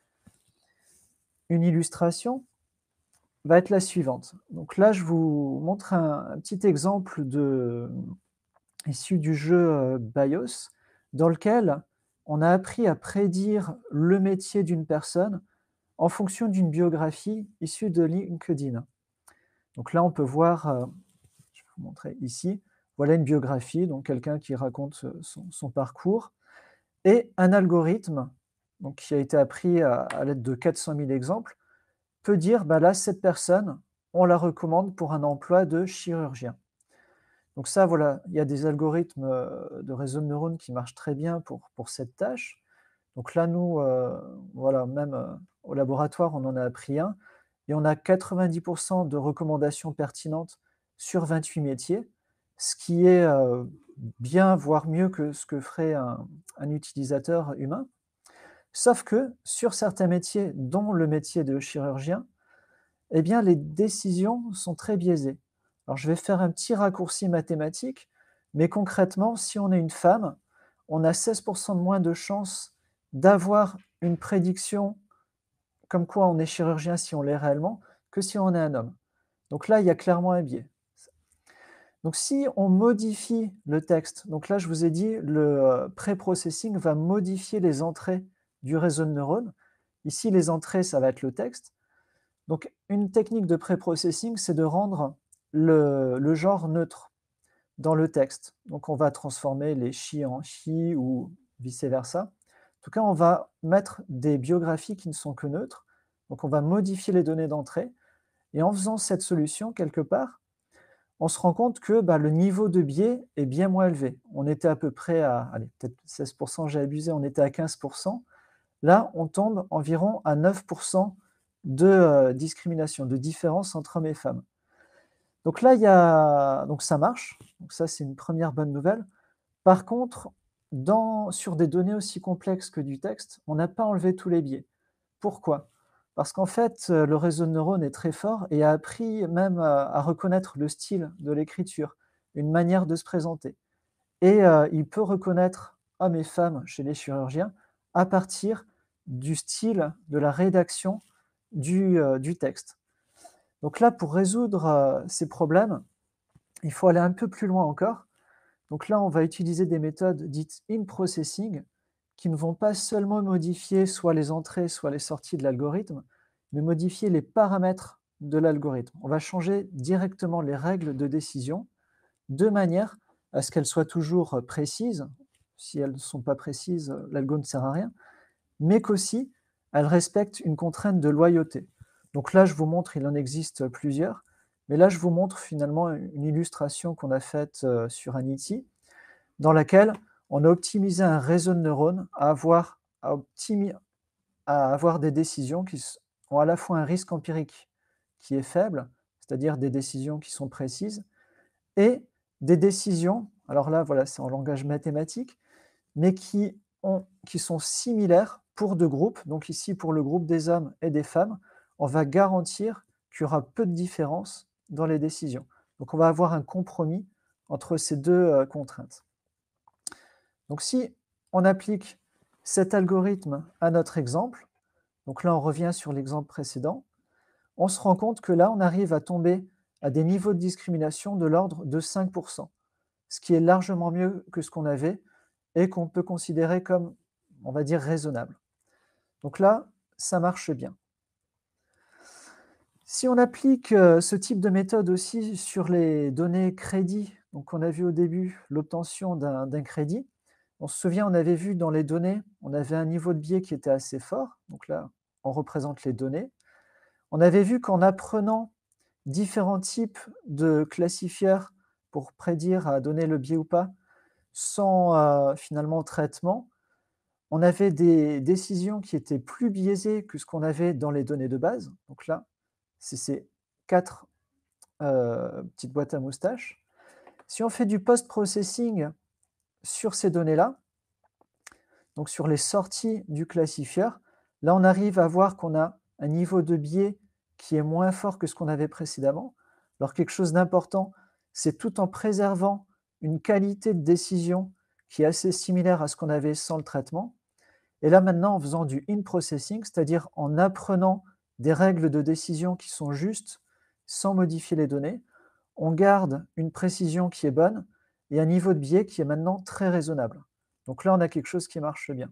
Une illustration va être la suivante. Donc là, je vous montre un petit exemple issu du jeu BIOS, dans lequel on a appris à prédire le métier d'une personne en fonction d'une biographie issue de LinkedIn. Donc là, on peut voir, je vais vous montrer ici, voilà une biographie, donc quelqu'un qui raconte son parcours, et un algorithme donc, qui a été appris à l'aide de 400 000 exemples, peut dire, là, cette personne, on la recommande pour un emploi de chirurgien. Donc ça, voilà, il y a des algorithmes de réseau de neurones qui marchent très bien pour cette tâche. Donc là, nous, voilà, même au laboratoire, on en a appris un, et on a 90% de recommandations pertinentes sur 28 métiers, ce qui est bien, voire mieux que ce que ferait un utilisateur humain. Sauf que sur certains métiers, dont le métier de chirurgien, eh bien, les décisions sont très biaisées. Alors, je vais faire un petit raccourci mathématique, mais concrètement, si on est une femme, on a 16% de moins de chances d'avoir une prédiction comme quoi on est chirurgien si on l'est réellement, que si on est un homme. Donc là, il y a clairement un biais. Donc si on modifie le texte, donc là je vous ai dit, le pré-processing va modifier les entrées du réseau de neurones. Ici, les entrées, ça va être le texte. Donc une technique de pré-processing, c'est de rendre le genre neutre dans le texte. Donc on va transformer les chi en chi ou vice-versa. En tout cas, on va mettre des biographies qui ne sont que neutres. Donc on va modifier les données d'entrée. Et en faisant cette solution, quelque part, on se rend compte que le niveau de biais est bien moins élevé. On était à peu près à, allez, peut-être 16%, j'ai abusé, on était à 15%. Là, on tombe environ à 9% de discrimination, de différence entre hommes et femmes. Donc là, donc ça marche. Donc ça, c'est une première bonne nouvelle. Par contre, sur des données aussi complexes que du texte, on n'a pas enlevé tous les biais. Pourquoi? Parce qu'en fait, le réseau de neurones est très fort et a appris même à reconnaître le style de l'écriture, une manière de se présenter. Et il peut reconnaître hommes et femmes chez les chirurgiens à partir du style, de la rédaction du texte. Donc là, pour résoudre ces problèmes, il faut aller un peu plus loin encore. Donc là, on va utiliser des méthodes dites in-processing qui ne vont pas seulement modifier soit les entrées, soit les sorties de l'algorithme, mais modifier les paramètres de l'algorithme. On va changer directement les règles de décision de manière à ce qu'elles soient toujours précises. Si elles ne sont pas précises, l'algo ne sert à rien, mais qu'aussi elles respectent une contrainte de loyauté. Donc là, je vous montre, il en existe plusieurs, mais là, je vous montre finalement une illustration qu'on a faite sur un outil, dans laquelle on a optimisé un réseau de neurones à avoir des décisions qui ont à la fois un risque empirique qui est faible, c'est-à-dire des décisions qui sont précises, et des décisions, alors là, voilà, c'est en langage mathématique, mais qui sont similaires pour deux groupes. Donc ici, pour le groupe des hommes et des femmes, on va garantir qu'il y aura peu de différence dans les décisions. Donc on va avoir un compromis entre ces deux contraintes. Donc si on applique cet algorithme à notre exemple, donc là on revient sur l'exemple précédent, on se rend compte que là on arrive à tomber à des niveaux de discrimination de l'ordre de 5%, ce qui est largement mieux que ce qu'on avait et qu'on peut considérer comme, on va dire, raisonnable. Donc là, ça marche bien. Si on applique ce type de méthode aussi sur les données crédit, donc on a vu au début l'obtention d'un crédit, on se souvient, on avait vu dans les données, on avait un niveau de biais qui était assez fort, donc là, on représente les données. On avait vu qu'en apprenant différents types de classifieurs pour prédire à donner le biais ou pas, sans finalement traitement, on avait des décisions qui étaient plus biaisées que ce qu'on avait dans les données de base. Donc là, c'est ces 4 petites boîtes à moustaches. Si on fait du post-processing sur ces données-là, donc sur les sorties du classifieur, là on arrive à voir qu'on a un niveau de biais qui est moins fort que ce qu'on avait précédemment. Alors quelque chose d'important, c'est tout en préservant une qualité de décision qui est assez similaire à ce qu'on avait sans le traitement. Et là maintenant, en faisant du in-processing, c'est-à-dire en apprenant des règles de décision qui sont justes, sans modifier les données, on garde une précision qui est bonne et un niveau de biais qui est maintenant très raisonnable. Donc là, on a quelque chose qui marche bien.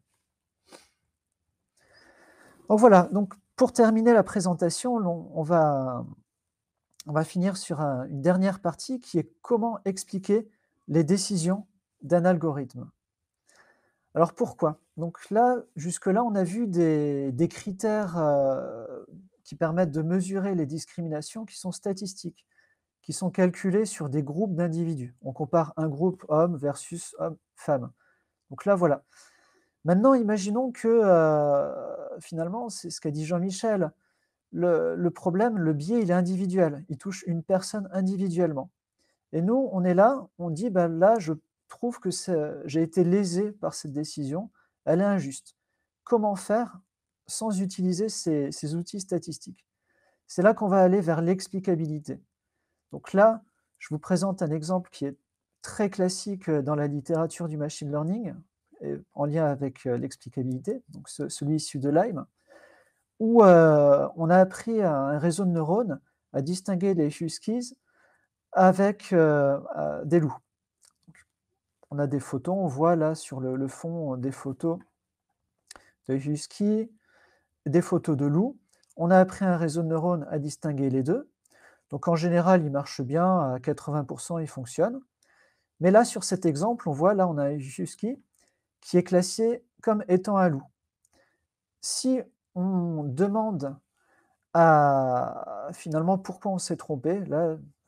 Donc voilà, donc pour terminer la présentation, on va finir sur une dernière partie qui est comment expliquer les décisions d'un algorithme. Alors pourquoi? Donc là, jusque-là, on a vu des critères qui permettent de mesurer les discriminations qui sont statistiques, qui sont calculés sur des groupes d'individus. On compare un groupe homme versus homme-femme. Donc là, voilà. Maintenant, imaginons que finalement, c'est ce qu'a dit Jean-Michel, le problème, le biais, il est individuel. Il touche une personne individuellement. Et nous, on est là, on dit, là, je trouve que j'ai été lésé par cette décision, elle est injuste. Comment faire sans utiliser ces outils statistiques? C'est là qu'on va aller vers l'explicabilité. Donc là, je vous présente un exemple qui est très classique dans la littérature du machine learning, en lien avec l'explicabilité, donc celui issu de Lime, où on a appris à un réseau de neurones à distinguer les huskies avec des loups. Donc, on a des photos, on voit là sur le fond des photos de huskies, des photos de loups. On a appris à un réseau de neurones à distinguer les deux. Donc en général, il marche bien, à 80%, il fonctionne. Mais là, sur cet exemple, on voit, là, on a un husky qui est classé comme étant un loup. Si on demande finalement pourquoi on s'est trompé, là,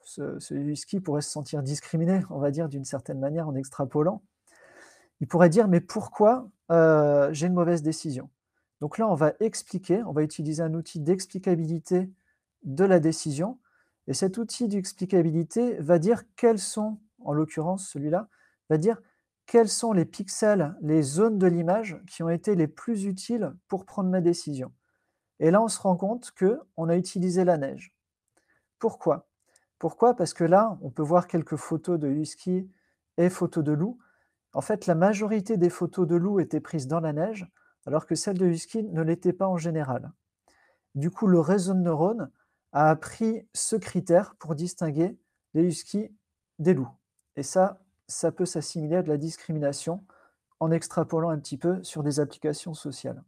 ce husky pourrait se sentir discriminé, on va dire, d'une certaine manière, en extrapolant. Il pourrait dire, mais pourquoi j'ai une mauvaise décision? Donc là, on va expliquer, on va utiliser un outil d'explicabilité de la décision. Et cet outil d'explicabilité va dire quels sont, en l'occurrence celui-là, va dire quels sont les pixels, les zones de l'image qui ont été les plus utiles pour prendre ma décision. Et là, on se rend compte qu'on a utilisé la neige. Pourquoi? Pourquoi? Parce que là, on peut voir quelques photos de husky et photos de loup. En fait, la majorité des photos de loup étaient prises dans la neige, alors que celles de husky ne l'étaient pas en général. Du coup, le réseau de neurones a appris ce critère pour distinguer les huskies des loups. Et ça peut s'assimiler à de la discrimination en extrapolant un petit peu sur des applications sociales.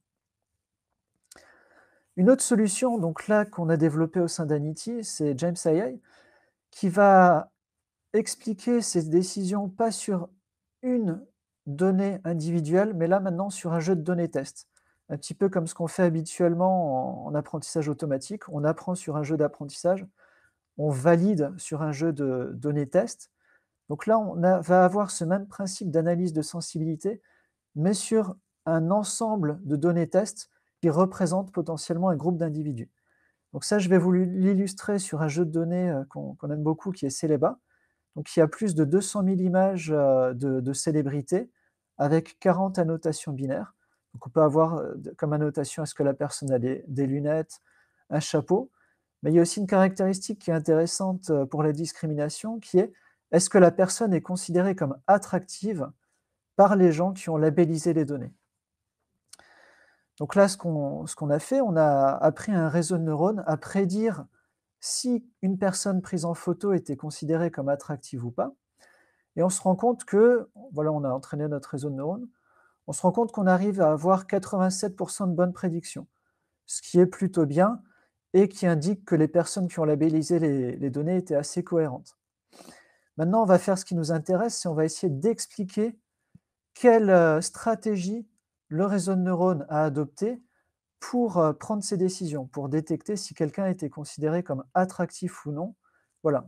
Une autre solution, donc là, qu'on a développée au sein d'Anity, c'est James AI, qui va expliquer ces décisions pas sur une donnée individuelle, mais là maintenant sur un jeu de données test. Un petit peu comme ce qu'on fait habituellement en apprentissage automatique. On apprend sur un jeu d'apprentissage, on valide sur un jeu de données test. Donc là, va avoir ce même principe d'analyse de sensibilité, mais sur un ensemble de données test qui représentent potentiellement un groupe d'individus. Donc ça, je vais vous l'illustrer sur un jeu de données qu'on aime beaucoup, qui est Celeba. Donc il y a plus de 200 000 images de célébrités avec 40 annotations binaires. Donc on peut avoir comme annotation, est-ce que la personne a des lunettes, un chapeau, mais il y a aussi une caractéristique qui est intéressante pour la discrimination, qui est, est-ce que la personne est considérée comme attractive par les gens qui ont labellisé les données? Donc là, ce qu'on a fait, on a appris un réseau de neurones à prédire si une personne prise en photo était considérée comme attractive ou pas. Et on se rend compte que, voilà, on a entraîné notre réseau de neurones, on se rend compte qu'on arrive à avoir 87% de bonnes prédictions, ce qui est plutôt bien et qui indique que les personnes qui ont labellisé les données étaient assez cohérentes. Maintenant, on va faire ce qui nous intéresse, c'est on va essayer d'expliquer quelle stratégie le réseau de neurones a adopté pour prendre ses décisions, pour détecter si quelqu'un était considéré comme attractif ou non, voilà,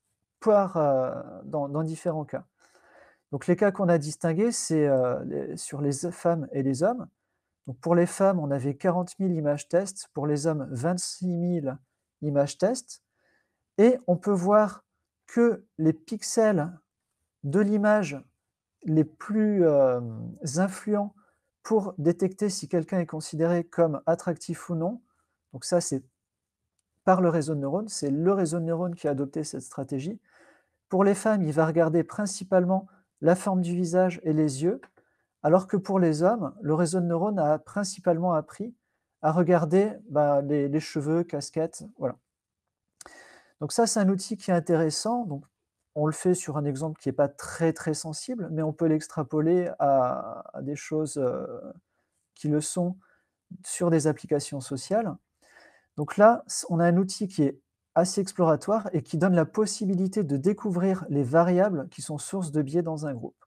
dans différents cas. Donc les cas qu'on a distingués, c'est sur les femmes et les hommes. Donc pour les femmes, on avait 40 000 images tests, pour les hommes, 26 000 images tests. Et on peut voir que les pixels de l'image les plus influents pour détecter si quelqu'un est considéré comme attractif ou non, donc ça c'est par le réseau de neurones, c'est le réseau de neurones qui a adopté cette stratégie. Pour les femmes, il va regarder principalement la forme du visage et les yeux, alors que pour les hommes, le réseau de neurones a principalement appris à regarder les cheveux, casquettes, voilà. Donc ça, c'est un outil qui est intéressant. Donc, on le fait sur un exemple qui n'est pas très, très sensible, mais on peut l'extrapoler à des choses qui le sont sur des applications sociales. Donc là, on a un outil qui est assez exploratoire et qui donne la possibilité de découvrir les variables qui sont sources de biais dans un groupe.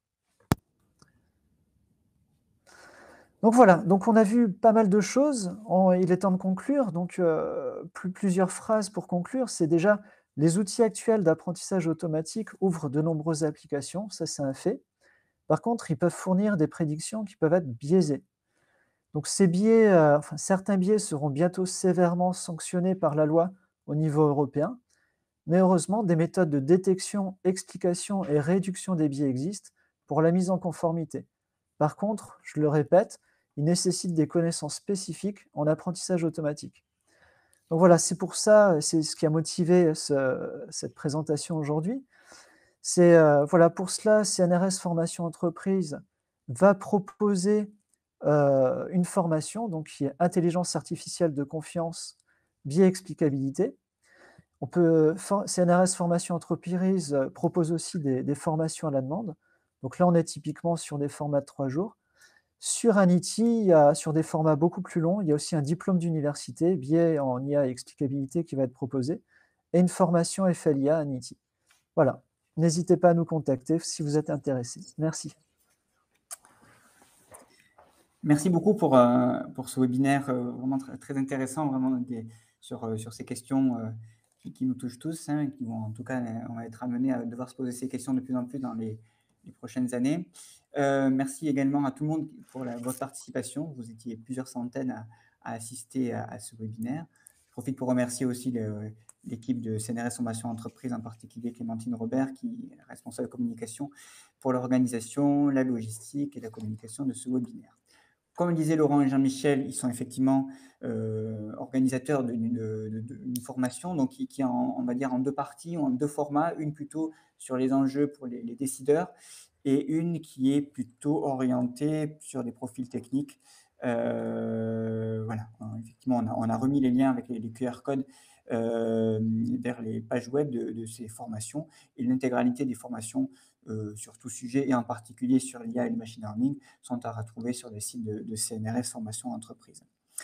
Donc voilà, donc on a vu pas mal de choses. Il est temps de conclure. Donc plusieurs phrases pour conclure. C'est déjà les outils actuels d'apprentissage automatique ouvrent de nombreuses applications, ça c'est un fait. Par contre, ils peuvent fournir des prédictions qui peuvent être biaisées. Donc ces biais, certains biais seront bientôt sévèrement sanctionnés par la loi au niveau européen. Mais heureusement, des méthodes de détection, explication et réduction des biais existent pour la mise en conformité. Par contre, je le répète, il nécessite des connaissances spécifiques en apprentissage automatique. Donc voilà, c'est pour ça, c'est ce qui a motivé cette présentation aujourd'hui. Voilà, pour cela, CNRS Formation Entreprise va proposer une formation donc, qui est intelligence artificielle de confiance, biais explicabilité. CNRS Formation Entreprise propose aussi des formations à la demande. Donc là, on est typiquement sur des formats de 3 jours. Sur Anity, sur des formats beaucoup plus longs, il y a aussi un diplôme d'université, biais en IA et explicabilité qui va être proposé, et une formation FLIA Anity. Voilà, n'hésitez pas à nous contacter si vous êtes intéressé. Merci. Merci beaucoup pour ce webinaire vraiment très intéressant, vraiment sur ces questions qui nous touchent tous, hein, qui vont, en tout cas, on va être amenés à devoir se poser ces questions de plus en plus dans les prochaines années. Merci également à tout le monde pour votre participation. Vous étiez plusieurs centaines à assister à ce webinaire. Je profite pour remercier aussi l'équipe de CNRS Formation Entreprise, en particulier Clémentine Robert, qui est responsable de communication, pour l'organisation, la logistique et la communication de ce webinaire. Comme le disaient Laurent et Jean-Michel, ils sont effectivement organisateurs d'une formation donc qui est, on va dire, en deux parties, en deux formats, une plutôt sur les enjeux pour les décideurs et une qui est plutôt orientée sur des profils techniques. Voilà, effectivement, on a remis les liens avec les QR codes vers les pages web de ces formations, et l'intégralité des formations sur tout sujet, et en particulier sur l'IA et le machine learning, sont à retrouver sur le site de CNRS Formation Entreprise.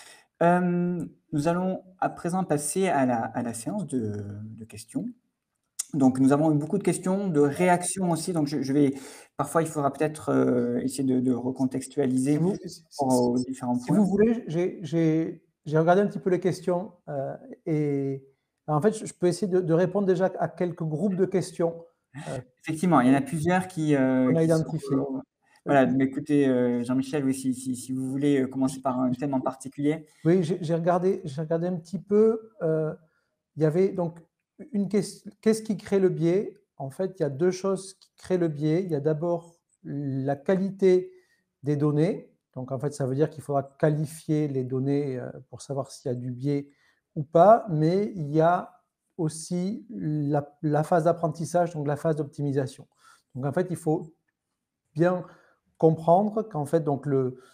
Nous allons à présent passer à la séance de questions. Donc, nous avons eu beaucoup de questions, de réactions aussi. Donc, parfois, il faudra peut-être essayer de recontextualiser aux différents points. Si vous voulez, j'ai regardé un petit peu les questions et en fait, je peux essayer de répondre déjà à quelques groupes de questions. Effectivement, il y en a plusieurs qui On a qui identifié. voilà, mais écoutez, Jean-Michel, oui, si vous voulez commencer par un thème en particulier. Oui, j'ai regardé un petit peu. Il y avait donc qu'est-ce qui crée le biais? En fait, il y a deux choses qui créent le biais. Il y a d'abord la qualité des données. Donc, en fait, ça veut dire qu'il faudra qualifier les données pour savoir s'il y a du biais ou pas. Mais il y a aussi la phase d'apprentissage, donc la phase d'optimisation. Donc, en fait, il faut bien comprendre qu'en fait, donc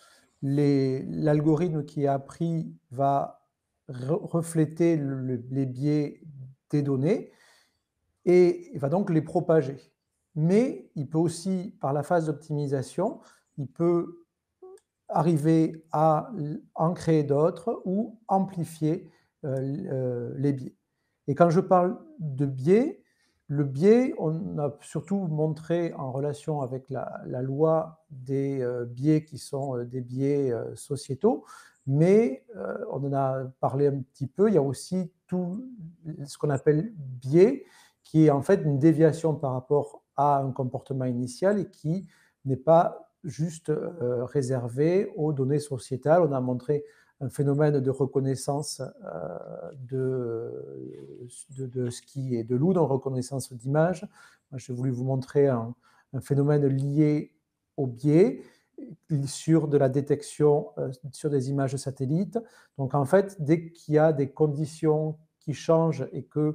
l'algorithme qui est appris va refléter les biais des données et il va donc les propager. Mais il peut aussi, par la phase d'optimisation, il peut arriver à en créer d'autres ou amplifier les biais. Et quand je parle de biais, le biais, on a surtout montré en relation avec la loi des biais qui sont des biais sociétaux, mais on en a parlé un petit peu, il y a aussi tout ce qu'on appelle biais, qui est en fait une déviation par rapport à un comportement initial et qui n'est pas juste réservé aux données sociétales. On a montré un phénomène de reconnaissance de ski et de loup, donc reconnaissance d'image. J'ai voulu vous montrer un phénomène lié au biais sur de la détection sur des images satellites. Donc en fait, dès qu'il y a des conditions qui changent et que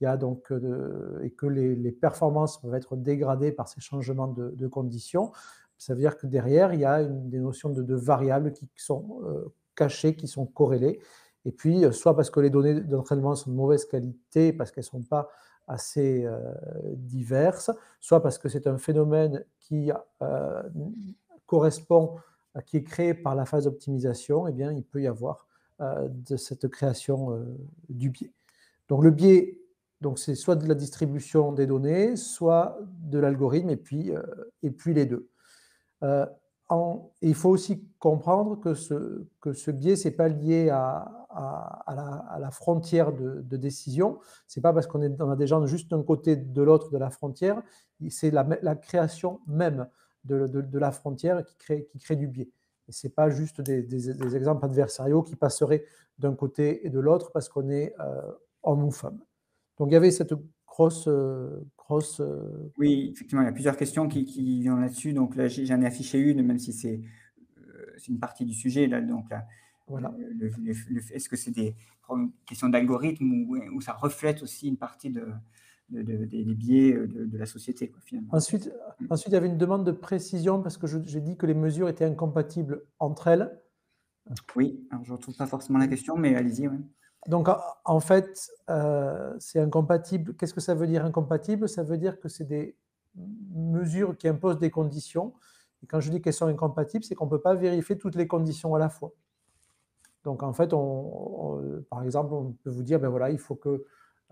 les performances peuvent être dégradées par ces changements de conditions, ça veut dire que derrière, il y a des notions de variables qui sont cachées, qui sont corrélées. Et puis, soit parce que les données d'entraînement sont de mauvaise qualité, parce qu'elles ne sont pas assez diverses, soit parce que c'est un phénomène qui correspond, qui est créé par la phase d'optimisation, eh bien, il peut y avoir de cette création du biais. Donc, le biais, c'est soit de la distribution des données, soit de l'algorithme, et puis les deux. Il faut aussi comprendre que ce biais, ce n'est pas lié à la frontière de décision. Ce n'est pas parce qu'on a des gens juste d'un côté de l'autre de la frontière, c'est la création même de la frontière qui crée du biais. Et ce n'est pas juste des exemples adversariaux qui passeraient d'un côté et de l'autre parce qu'on est homme ou femme. Donc il y avait cette grosse Oui, effectivement, il y a plusieurs questions qui viennent là-dessus. Donc là, j'en ai affiché une, même si c'est une partie du sujet. Là, donc là, voilà. Est-ce que c'est des questions d'algorithme ou ça reflète aussi une partie des biais de la société, quoi, finalement. Ensuite, il y avait une demande de précision parce que j'ai dit que les mesures étaient incompatibles entre elles. Oui, alors je ne retrouve pas forcément la question, mais allez-y. Ouais. Donc, en fait, c'est incompatible. Qu'est-ce que ça veut dire incompatible? Ça veut dire que c'est des mesures qui imposent des conditions. Et quand je dis qu'elles sont incompatibles, c'est qu'on ne peut pas vérifier toutes les conditions à la fois. Donc, en fait, par exemple, on peut vous dire, ben voilà, il faut que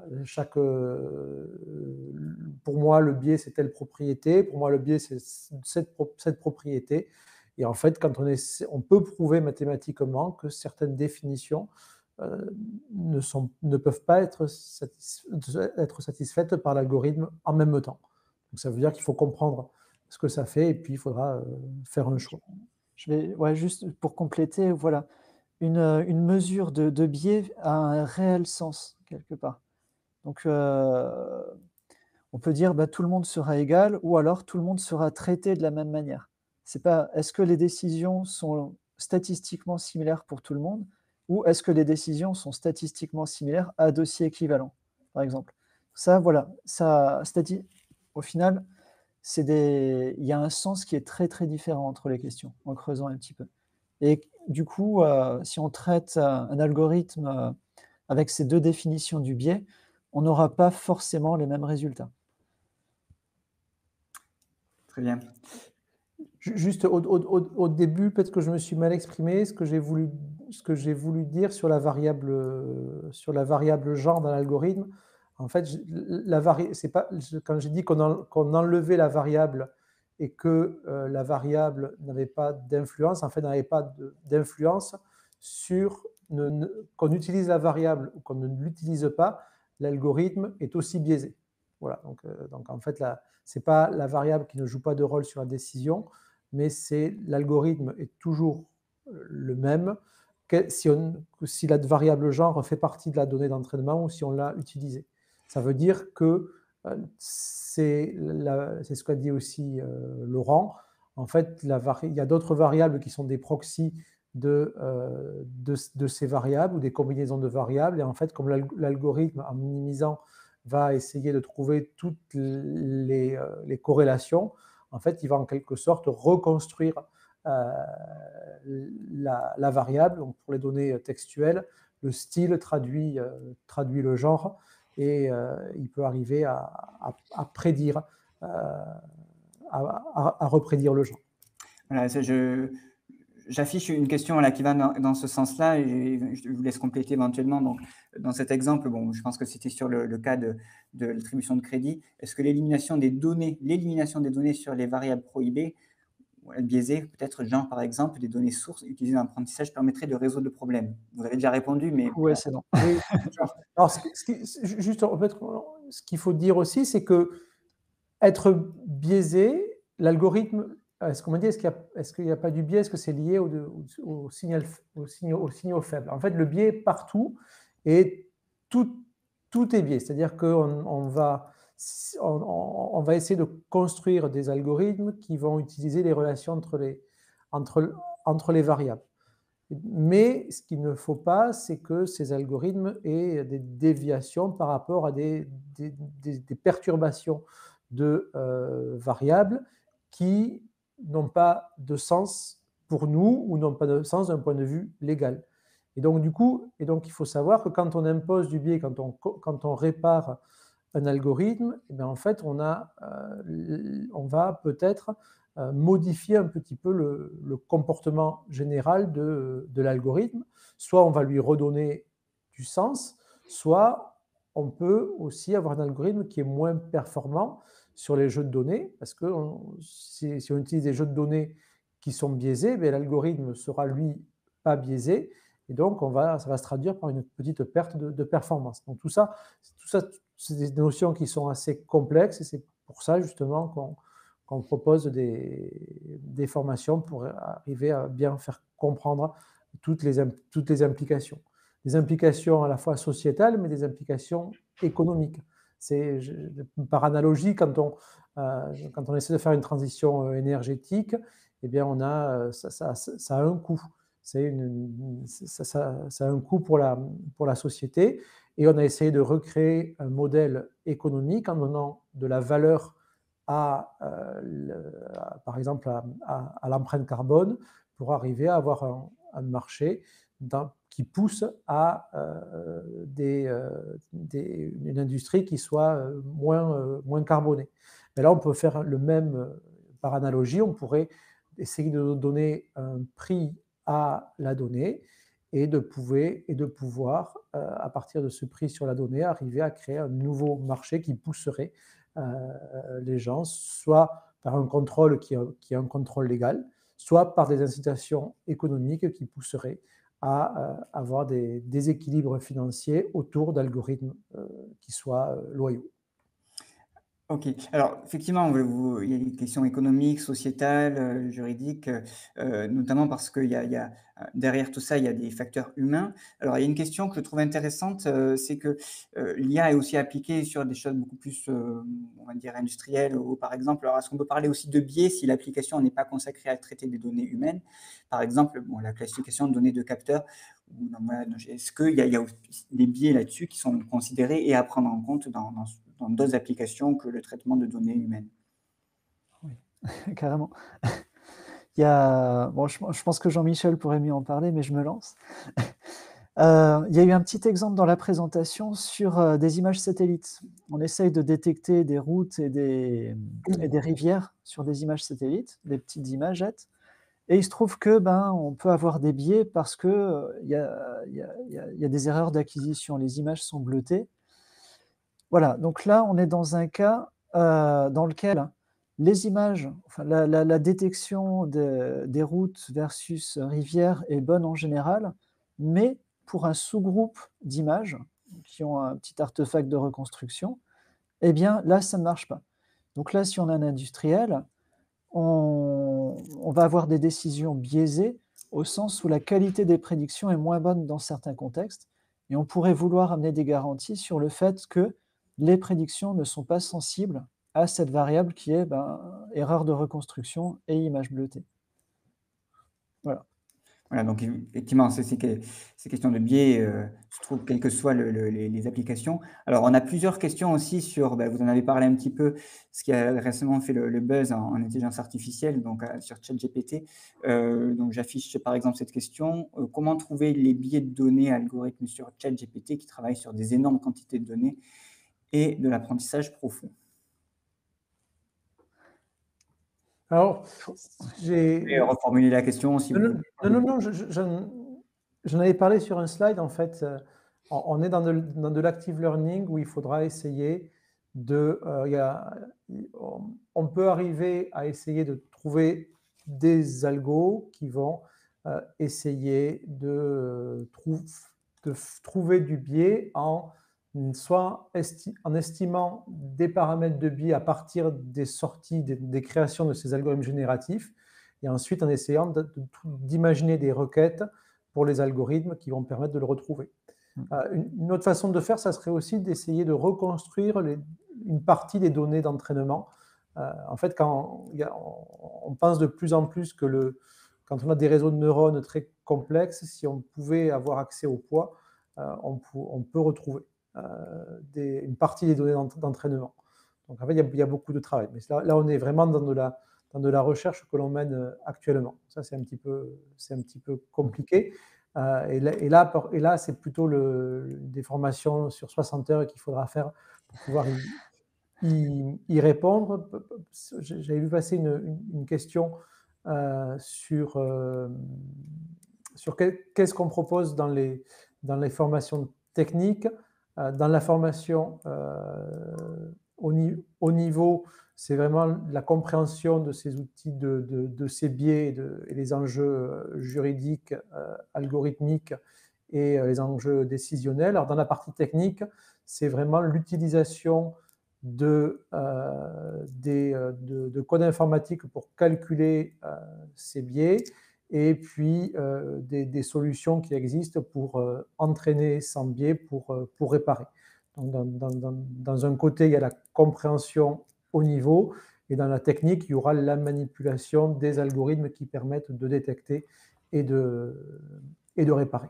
pour moi, le biais, c'est telle propriété. Pour moi, le biais, c'est cette propriété. Et en fait, quand on peut prouver mathématiquement que certaines définitions ne peuvent pas être satisfaites par l'algorithme en même temps. Donc ça veut dire qu'il faut comprendre ce que ça fait et puis il faudra faire un choix. Juste pour compléter, voilà, une mesure de biais a un réel sens quelque part. Donc, on peut dire tout le monde sera égal ou alors tout le monde sera traité de la même manière. C'est pas est-ce que les décisions sont statistiquement similaires pour tout le monde ou est-ce que les décisions sont statistiquement similaires à dossier équivalent, par exemple. Ça, voilà, au final, il y a un sens qui est très très différent entre les questions, en creusant un petit peu. Et du coup, si on traite un algorithme avec ces deux définitions du biais, on n'aura pas forcément les mêmes résultats. Très bien. Juste au début, peut-être que je me suis mal exprimé, ce que j'ai voulu dire sur la variable genre dans l'algorithme. En fait, quand j'ai dit qu'on enlevait la variable et que la variable n'avait pas d'influence, en fait, n'avait pas d'influence sur qu'on utilise la variable ou qu'on ne l'utilise pas, l'algorithme est aussi biaisé. Voilà, donc en fait, ce n'est pas la variable qui ne joue pas de rôle sur la décision, mais l'algorithme est toujours le même si la variable genre fait partie de la donnée d'entraînement ou si on l'a utilisée. Ça veut dire que c'est ce qu'a dit aussi Laurent. En fait, il y a d'autres variables qui sont des proxys de ces variables ou des combinaisons de variables. Et en fait, comme l'algorithme, en minimisant, va essayer de trouver toutes les corrélations, en fait, il va en quelque sorte reconstruire la variable. Donc, pour les données textuelles, le style traduit le genre et il peut arriver à prédire, à reprédire le genre. Voilà, j'affiche une question qui va dans ce sens-là et je vous laisse compléter éventuellement. Donc, dans cet exemple, bon, je pense que c'était sur le cas de l'attribution de crédit. Est-ce que l'élimination des données sur les variables prohibées, biaisées, peut-être genre par exemple, des données sources utilisées dans l'apprentissage permettrait de résoudre le problème? Vous avez déjà répondu, mais… Oui, c'est non. Oui. Alors, ce qu'il faut dire aussi, c'est que être biaisé, l'algorithme, est-ce qu'on m'a dit, est-ce qu'il n'y a pas du biais? Est-ce que c'est lié aux signaux faibles? En fait, le biais est partout et tout est biais. C'est-à-dire qu'on va essayer de construire des algorithmes qui vont utiliser les relations entre les variables. Mais ce qu'il ne faut pas, c'est que ces algorithmes aient des déviations par rapport à des perturbations de variables qui n'ont pas de sens pour nous ou n'ont pas de sens d'un point de vue légal. Et donc, il faut savoir que quand on impose du biais, quand on répare un algorithme, eh bien, en fait, on va peut-être modifier un petit peu le comportement général de l'algorithme. Soit on va lui redonner du sens, soit on peut aussi avoir un algorithme qui est moins performant sur les jeux de données, parce que si on utilise des jeux de données qui sont biaisés, l'algorithme sera, lui, pas biaisé, et donc ça va se traduire par une petite perte de performance. Donc tout ça, c'est des notions qui sont assez complexes, et c'est pour ça, justement, qu'on propose des formations pour arriver à bien faire comprendre toutes les implications. Des implications à la fois sociétales, mais des implications économiques. Par analogie, quand on essaie de faire une transition énergétique, eh bien ça a un coût. Ça a un coût pour la société. Et on a essayé de recréer un modèle économique en donnant de la valeur par exemple à l'empreinte carbone pour arriver à avoir un marché qui pousse à une industrie qui soit moins carbonée. Mais là, on peut faire le même par analogie. On pourrait essayer de donner un prix à la donnée et de pouvoir, à partir de ce prix sur la donnée, arriver à créer un nouveau marché qui pousserait les gens, soit par un contrôle qui est un contrôle légal, soit par des incitations économiques qui pousseraient à avoir des déséquilibres financiers autour d'algorithmes qui soient loyaux. OK. Alors effectivement, il y a des questions économiques, sociétales, juridiques, notamment parce derrière tout ça, il y a des facteurs humains. Alors il y a une question que je trouve intéressante, c'est que, l'IA est aussi appliquée sur des choses beaucoup plus, on va dire industrielles ou par exemple, alors est-ce qu'on peut parler aussi de biais si l'application n'est pas consacrée à traiter des données humaines? Par exemple, bon, la classification de données de capteurs ou non, voilà, est-ce qu'il y a aussi des biais là-dessus qui sont considérés et à prendre en compte dans d'autres applications que le traitement de données humaines? Oui, carrément. Bon, je pense que Jean-Michel pourrait mieux en parler, mais je me lance. Il y a eu un petit exemple dans la présentation sur des images satellites. On essaye de détecter des routes et des rivières sur des images satellites, des petites imagettes. Et il se trouve que on peut avoir des biais parce que il y a des erreurs d'acquisition. Les images sont bleutées. Voilà, donc là, on est dans un cas dans lequel les images, enfin, la détection des routes versus rivières est bonne en général, mais pour un sous-groupe d'images qui ont un petit artefact de reconstruction, eh bien là, ça ne marche pas. Donc là, si on a un industriel, on va avoir des décisions biaisées au sens où la qualité des prédictions est moins bonne dans certains contextes, et on pourrait vouloir amener des garanties sur le fait que les prédictions ne sont pas sensibles à cette variable qui est erreur de reconstruction et image bleutée. Voilà. Voilà, donc effectivement, ces questions de biais se trouvent quelles que soient les applications. Alors, on a plusieurs questions aussi sur, vous en avez parlé un petit peu, ce qui a récemment fait le buzz en intelligence artificielle, donc sur ChatGPT. Donc, j'affiche par exemple cette question. Comment trouver les biais de données algorithmes sur ChatGPT qui travaillent sur des énormes quantités de données et de l'apprentissage profond? Alors, Et reformuler la question si vous voulez. Non, j'en avais parlé sur un slide. En fait, on est dans de l'active learning où il faudra essayer on peut arriver à essayer de trouver des algos qui vont essayer de trouver du biais soit en estimant des paramètres de biais à partir des sorties, des créations de ces algorithmes génératifs, et ensuite en essayant d'imaginer des requêtes pour les algorithmes qui vont permettre de le retrouver. Une autre façon de faire, ça serait aussi d'essayer de reconstruire une partie des données d'entraînement. En fait, on pense de plus en plus que quand on a des réseaux de neurones très complexes, si on pouvait avoir accès au poids, on peut retrouver une partie des données d'entraînement. Donc en fait, il y a beaucoup de travail. Mais là, on est vraiment dans de la recherche que l'on mène actuellement. Ça, c'est un petit peu compliqué. Et là, c'est plutôt des formations sur 60 heures qu'il faudra faire pour pouvoir y répondre. J'avais vu passer une question sur qu'est-ce qu'on propose dans les formations techniques. Dans la formation au niveau, c'est vraiment la compréhension de ces outils, de ces biais et les enjeux juridiques, algorithmiques et les enjeux décisionnels. Alors, dans la partie technique, c'est vraiment l'utilisation de code informatique pour calculer ces biais, et puis des solutions qui existent pour entraîner sans biais, pour réparer. Donc, dans un côté, il y a la compréhension au niveau, et dans la technique, il y aura la manipulation des algorithmes qui permettent de détecter et de réparer.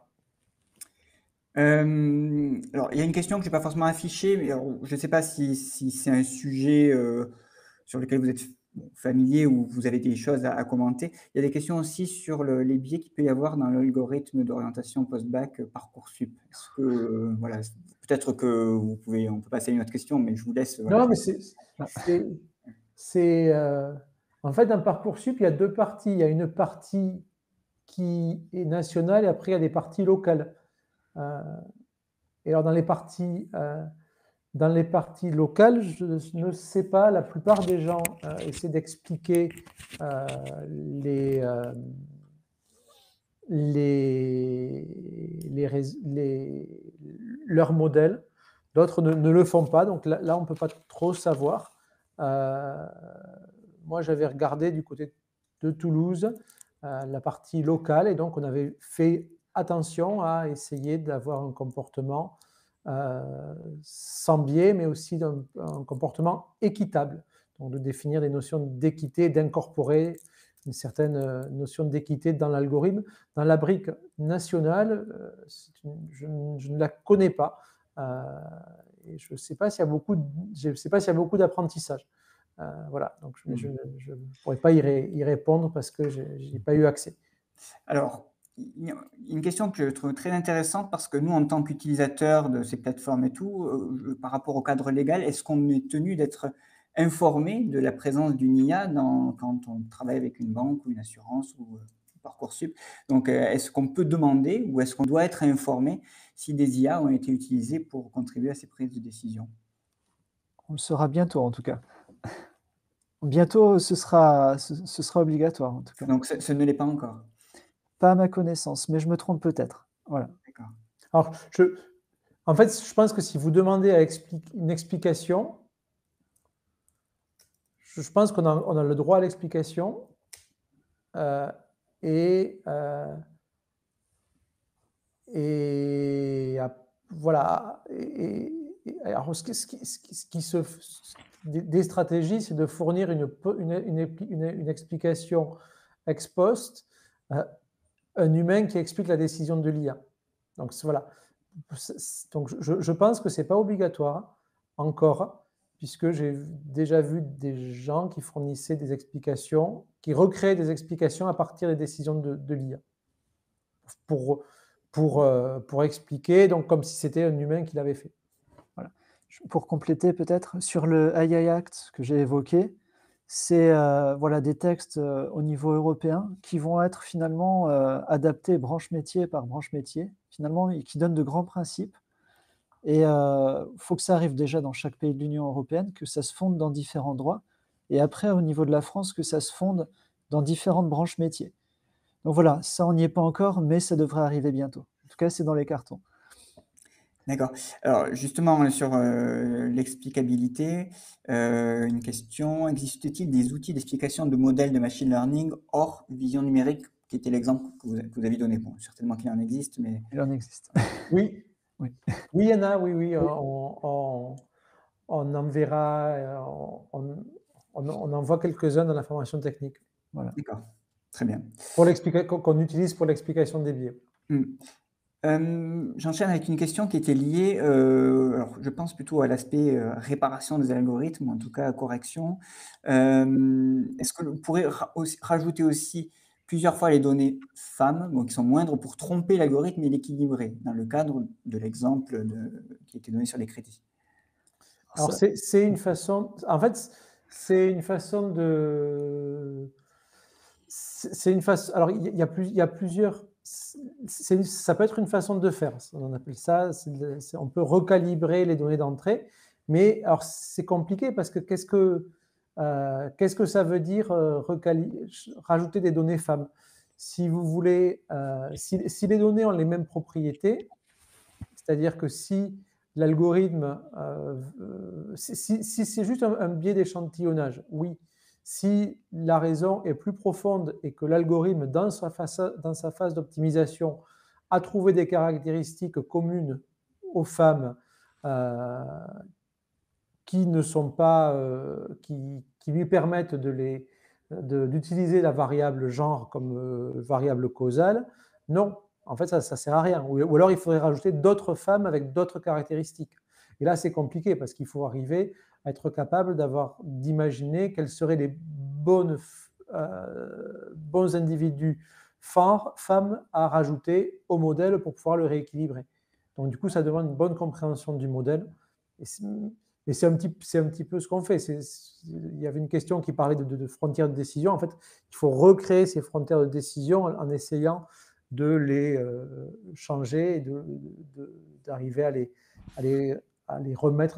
Alors, il y a une question que je n'ai pas forcément affichée, mais je ne sais pas si c'est un sujet sur lequel vous êtes familier ou vous avez des choses à commenter. Il y a des questions aussi sur les biais qu'il peut y avoir dans l'algorithme d'orientation post-bac Parcoursup. Est-ce que, voilà, peut-être que on peut passer à une autre question, mais je vous laisse. Voilà. Non, mais en fait, dans Parcoursup, il y a deux parties. Il y a une partie qui est nationale, et après, il y a des parties locales. Et alors, dans les parties locales, je ne sais pas, la plupart des gens essaient d'expliquer leurs modèles. D'autres ne le font pas, donc là on ne peut pas trop savoir. Moi, j'avais regardé du côté de Toulouse la partie locale, et donc on avait fait attention à essayer d'avoir un comportement sans biais, mais aussi un comportement équitable. Donc de définir des notions d'équité, d'incorporer une certaine notion d'équité dans l'algorithme. Dans la brique nationale, je ne la connais pas. Et je ne sais pas s'il y a beaucoup d'apprentissage. Voilà, donc je ne pourrais pas y répondre parce que je n'ai pas eu accès. Alors, il y a une question que je trouve très intéressante parce que nous, en tant qu'utilisateurs de ces plateformes et tout, par rapport au cadre légal, est-ce qu'on est tenu d'être informé de la présence d'une IA quand on travaille avec une banque ou une assurance ou Parcoursup? Donc, est-ce qu'on peut demander ou est-ce qu'on doit être informé si des IA ont été utilisées pour contribuer à ces prises de décision? On le saura bientôt, en tout cas. Bientôt, ce sera obligatoire, en tout cas. Donc, ce ne l'est pas encore. Pas à ma connaissance, mais je me trompe peut-être. Voilà. D'accord. Alors, en fait, je pense que si vous demandez une explication, je pense qu'on a le droit à l'explication. Voilà. Alors, des stratégies, c'est de fournir une explication ex post, un humain qui explique la décision de l'IA. Donc voilà. Donc je pense que c'est pas obligatoire encore, puisque j'ai déjà vu des gens qui fournissaient des explications, qui recréaient des explications à partir des décisions de l'IA pour expliquer, donc comme si c'était un humain qui l'avait fait. Voilà. Pour compléter peut-être, sur le AI Act que j'ai évoqué, c'est voilà, des textes au niveau européen qui vont être finalement adaptés branche métier par branche métier, finalement, et qui donnent de grands principes. Et il faut que ça arrive déjà dans chaque pays de l'Union européenne, que ça se fonde dans différents droits, et après, au niveau de la France, que ça se fonde dans différentes branches métiers. Donc voilà, ça, on n'y est pas encore, mais ça devrait arriver bientôt. En tout cas, c'est dans les cartons. D'accord. Alors justement, sur l'explicabilité, une question, existe-t-il des outils d'explication de modèles de machine learning hors vision numérique, qui était l'exemple que vous avez donné? Bon, certainement qu'il en existe, mais… Il en existe. Oui, Oui. Oui, il y en a, oui. On en verra, on en voit quelques-uns dans la formation technique. Voilà. D'accord, très bien. Qu'on utilise pour l'explication des biais. J'enchaîne avec une question qui était liée, alors je pense plutôt à l'aspect réparation des algorithmes, en tout cas correction. Est-ce que vous pourrez rajouter aussi plusieurs fois les données femmes, donc qui sont moindres, pour tromper l'algorithme et l'équilibrer, dans le cadre de l'exemple qui a été donné sur les crédits? Alors c'est une façon, en fait, c'est une façon de… Alors il y a plusieurs… Ça peut être une façon de faire, on appelle ça, on peut recalibrer les données d'entrée, mais alors c'est compliqué parce que qu'est-ce que ça veut dire rajouter des données femmes? Si vous voulez, si les données ont les mêmes propriétés, c'est-à-dire que si l'algorithme, si c'est juste un biais d'échantillonnage, oui. Si la raison est plus profonde et que l'algorithme, dans sa phase d'optimisation, a trouvé des caractéristiques communes aux femmes qui ne sont pas, qui lui permettent d'utiliser la variable genre comme variable causale, non, en fait, ça ne sert à rien. Ou alors, il faudrait rajouter d'autres femmes avec d'autres caractéristiques. Et là, c'est compliqué parce qu'il faut arriver à être capable d'imaginer quels seraient les bons individus femmes à rajouter au modèle pour pouvoir le rééquilibrer. Donc, du coup, ça demande une bonne compréhension du modèle. Et c'est un petit peu ce qu'on fait. Il y avait une question qui parlait de frontières de décision. En fait, il faut recréer ces frontières de décision en essayant de les changer et d'arriver à les remettre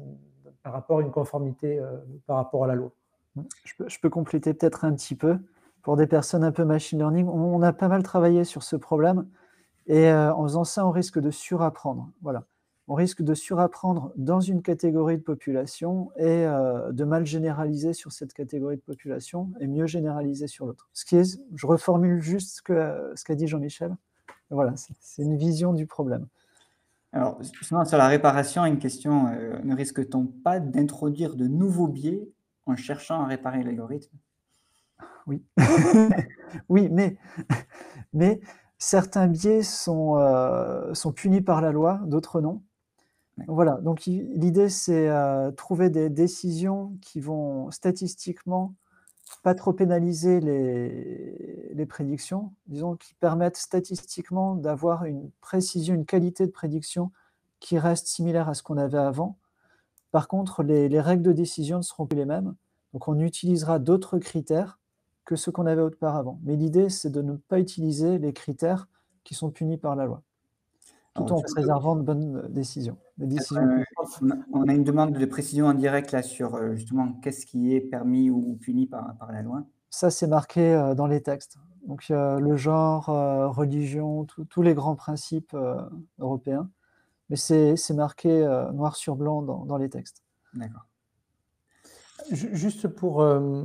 par rapport à une conformité par rapport à la loi. Je peux compléter peut-être un petit peu. pour des personnes un peu machine learning. On a pas mal travaillé sur ce problème et en faisant ça, on risque de surapprendre. Voilà. On risque de surapprendre dans une catégorie de population et de mal généraliser sur cette catégorie de population et mieux généraliser sur l'autre. Je reformule juste ce qu'a dit Jean-Michel. Voilà, c'est une vision du problème. Alors, justement, sur la réparation, une question, ne risque-t-on pas d'introduire de nouveaux biais en cherchant à réparer l'algorithme? Oui, oui, mais certains biais sont punis par la loi, d'autres non. Voilà, donc l'idée, c'est trouver des décisions qui vont statistiquement pas trop pénaliser les prédictions, disons, qui permettent statistiquement d'avoir une précision, une qualité de prédiction qui reste similaire à ce qu'on avait avant. Par contre, les règles de décision ne seront plus les mêmes, donc on utilisera d'autres critères que ceux qu'on avait auparavant. Mais l'idée, c'est de ne pas utiliser les critères qui sont punis par la loi, tout Alors, en préservant de bonnes décisions. Des décisions on a une demande de précision en direct là sur justement qu'est-ce qui est permis ou puni par la loi. Ça, c'est marqué dans les textes. Donc, le genre, religion, tous les grands principes européens. Mais c'est marqué noir sur blanc dans les textes. D'accord. Juste pour...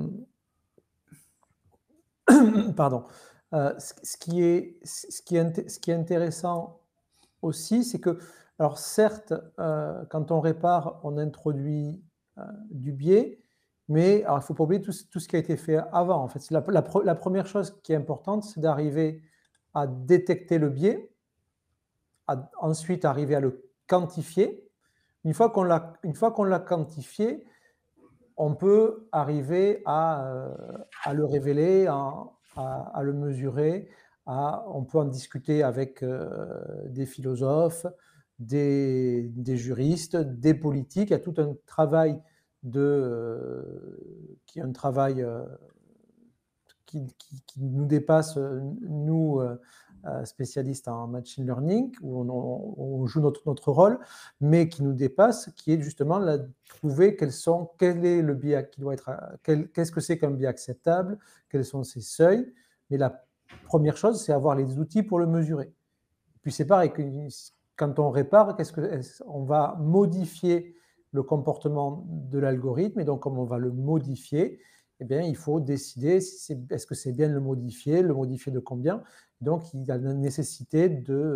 pardon. Ce qui est intéressant aussi, c'est que, alors certes, quand on répare, on introduit du biais, mais alors, il ne faut pas oublier tout ce qui a été fait avant. En fait, la première chose qui est importante, c'est d'arriver à détecter le biais, ensuite arriver à le quantifier. Une fois qu'on l'a quantifié, on peut arriver à le révéler, à le mesurer, on peut en discuter avec des philosophes, des juristes, des politiques. Il y a tout un travail qui est un travail qui nous dépasse, nous, spécialistes en machine learning, où on joue notre rôle, mais qui nous dépasse, qui est justement de trouver quel est le biais qui doit être, qu'est-ce que c'est qu'un biais acceptable, quels sont ses seuils. Mais la première chose, c'est avoir les outils pour le mesurer. Puis c'est pareil, quand on répare, on va modifier le comportement de l'algorithme, et donc comme on va le modifier, eh bien, il faut décider est-ce que c'est bien de le modifier de combien. Donc, il y a la nécessité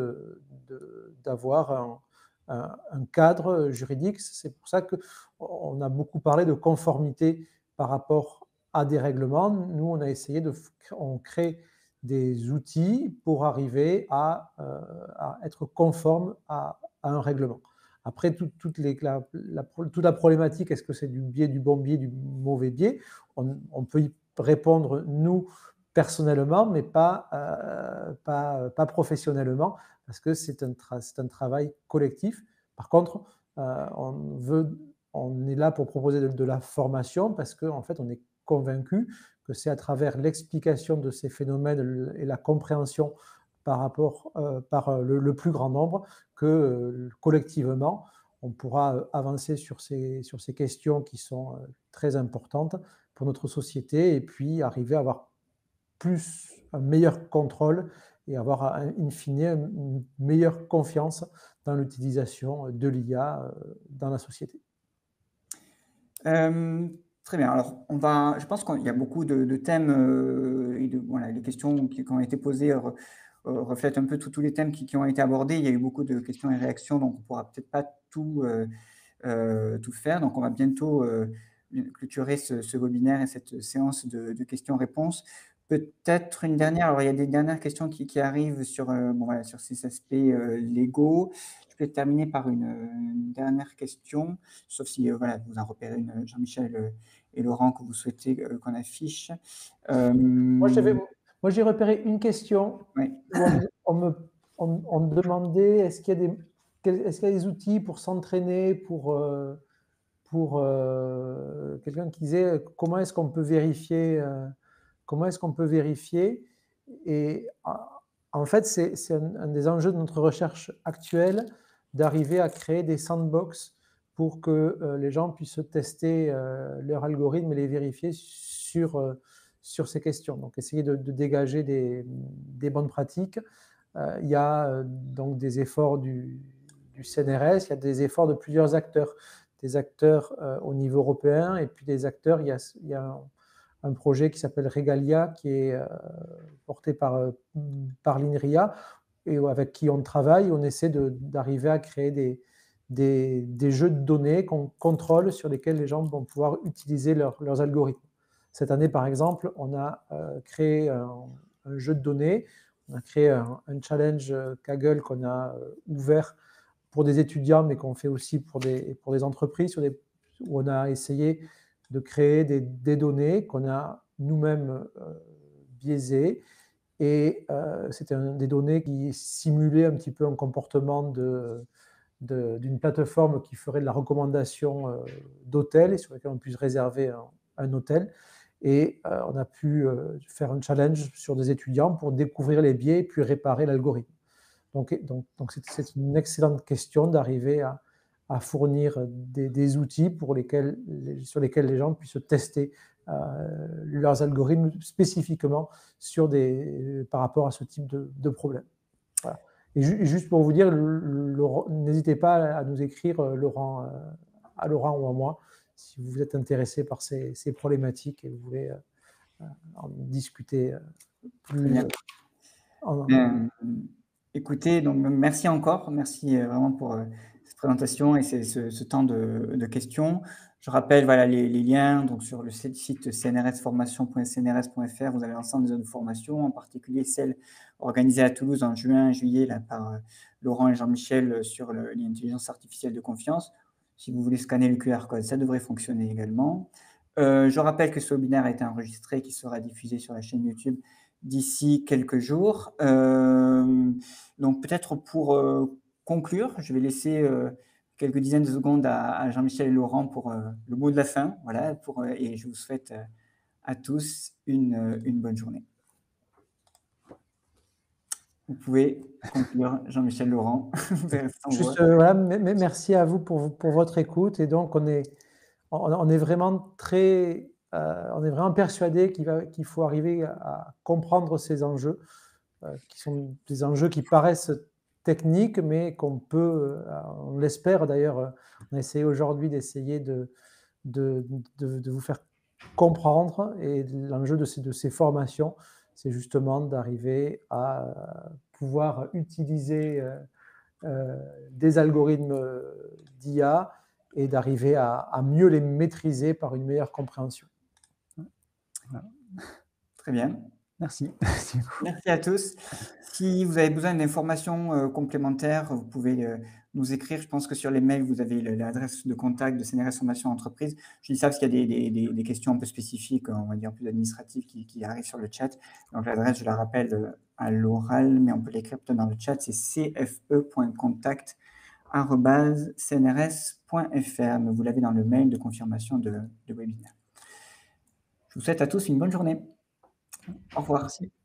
d'avoir un cadre juridique. C'est pour ça qu'on a beaucoup parlé de conformité par rapport à des règlements. Nous, on a essayé on crée des outils pour arriver à être conforme à un règlement. Après, toute la problématique, est-ce que c'est du biais, du bon biais, du mauvais biais, on peut y répondre, nous, personnellement, mais pas professionnellement, parce que c'est un travail collectif. Par contre, on est là pour proposer de la formation, parce qu'en fait, on est convaincu que c'est à travers l'explication de ces phénomènes et la compréhension par le plus grand nombre que collectivement, on pourra avancer sur ces questions qui sont très importantes pour notre société, et puis arriver à avoir un meilleur contrôle et avoir in fine une meilleure confiance dans l'utilisation de l'IA dans la société. Très bien. Alors, je pense qu'il y a beaucoup de thèmes et voilà, les questions qui ont été posées reflètent un peu tous les thèmes qui ont été abordés. Il y a eu beaucoup de questions et réactions, donc on ne pourra peut-être pas tout faire. Donc, on va bientôt clôturer ce webinaire et cette séance de questions-réponses. Peut-être une dernière. Alors, il y a des dernières questions qui arrivent sur, voilà, sur ces aspects légaux. Je peux terminer par une dernière question, sauf si voilà, vous en repérez une, Jean-Michel et Laurent, que vous souhaitez qu'on affiche. Moi, j'ai repéré une question. Oui. Où on me demandait est-ce qu'il y a des outils pour s'entraîner, pour quelqu'un qui disait comment est-ce qu'on peut vérifier et en fait, c'est un des enjeux de notre recherche actuelle, d'arriver à créer des sandbox pour que les gens puissent tester leur algorithme et les vérifier sur sur ces questions. Donc, essayer de dégager des bonnes pratiques. Il y a donc des efforts du CNRS, il y a des efforts de plusieurs acteurs, des acteurs au niveau européen, et puis des acteurs, il y a un projet qui s'appelle Regalia, qui est porté par l'INRIA, et avec qui on travaille. On essaie d'arriver à créer des jeux de données qu'on contrôle, sur lesquels les gens vont pouvoir utiliser leurs algorithmes. Cette année, par exemple, on a créé un jeu de données, on a créé un challenge Kaggle qu'on a ouvert pour des étudiants, mais qu'on fait aussi pour des entreprises, où on a essayé de créer des données qu'on a nous-mêmes biaisées. Et c'était des données qui simulaient un petit peu un comportement d'une plateforme qui ferait de la recommandation d'hôtels, et sur laquelle on puisse réserver un hôtel. Et on a pu faire un challenge sur des étudiants pour découvrir les biais et puis réparer l'algorithme. Donc c'est une excellente question d'arriver à fournir des outils sur lesquels les gens puissent tester leurs algorithmes spécifiquement par rapport à ce type de problème. Voilà. Et juste pour vous dire, n'hésitez pas à nous écrire, Laurent ou à moi, si vous êtes intéressé par ces problématiques et vous voulez en discuter plus. Écoutez, donc merci encore, merci vraiment pour cette présentation et ce temps de questions. Je rappelle voilà, les liens donc, sur le site cnrsformation.cnrs.fr. Vous avez l'ensemble des autres formations, en particulier celles organisées à Toulouse en juin, juillet, là, par Laurent et Jean-Michel sur l'intelligence artificielle de confiance. Si vous voulez scanner le QR code, ça devrait fonctionner également. Je rappelle que ce webinaire a été enregistré, qui sera diffusé sur la chaîne YouTube d'ici quelques jours. Donc peut-être pour conclure, je vais laisser quelques dizaines de secondes à Jean-Michel et Laurent pour le mot de la fin. Voilà, et je vous souhaite à tous une bonne journée. Vous pouvez conclure, Jean-Michel, Laurent. Juste, voilà, merci à vous pour votre écoute. Et donc, on est vraiment on est vraiment persuadé qu'il faut arriver à comprendre ces enjeux, qui sont des enjeux qui paraissent techniques, mais qu'on peut, on l'espère d'ailleurs, on a essayé aujourd'hui d'essayer de vous faire comprendre. Et l'enjeu de ces formations, c'est justement d'arriver à pouvoir utiliser des algorithmes d'IA et d'arriver à mieux les maîtriser par une meilleure compréhension. Voilà. Très bien. Merci. Merci à tous. Si vous avez besoin d'informations complémentaires, vous pouvez nous écrire. Je pense que sur les mails, vous avez l'adresse de contact de CNRS Formation Entreprise. Je dis ça parce qu'il y a des questions un peu spécifiques, on va dire plus administratives, qui arrivent sur le chat. Donc l'adresse, je la rappelle à l'oral, mais on peut l'écrire peut-être dans le chat, c'est cfe.contact@cnrs.fr. Mais vous l'avez dans le mail de confirmation de webinaire. Je vous souhaite à tous une bonne journée. Au revoir. Merci.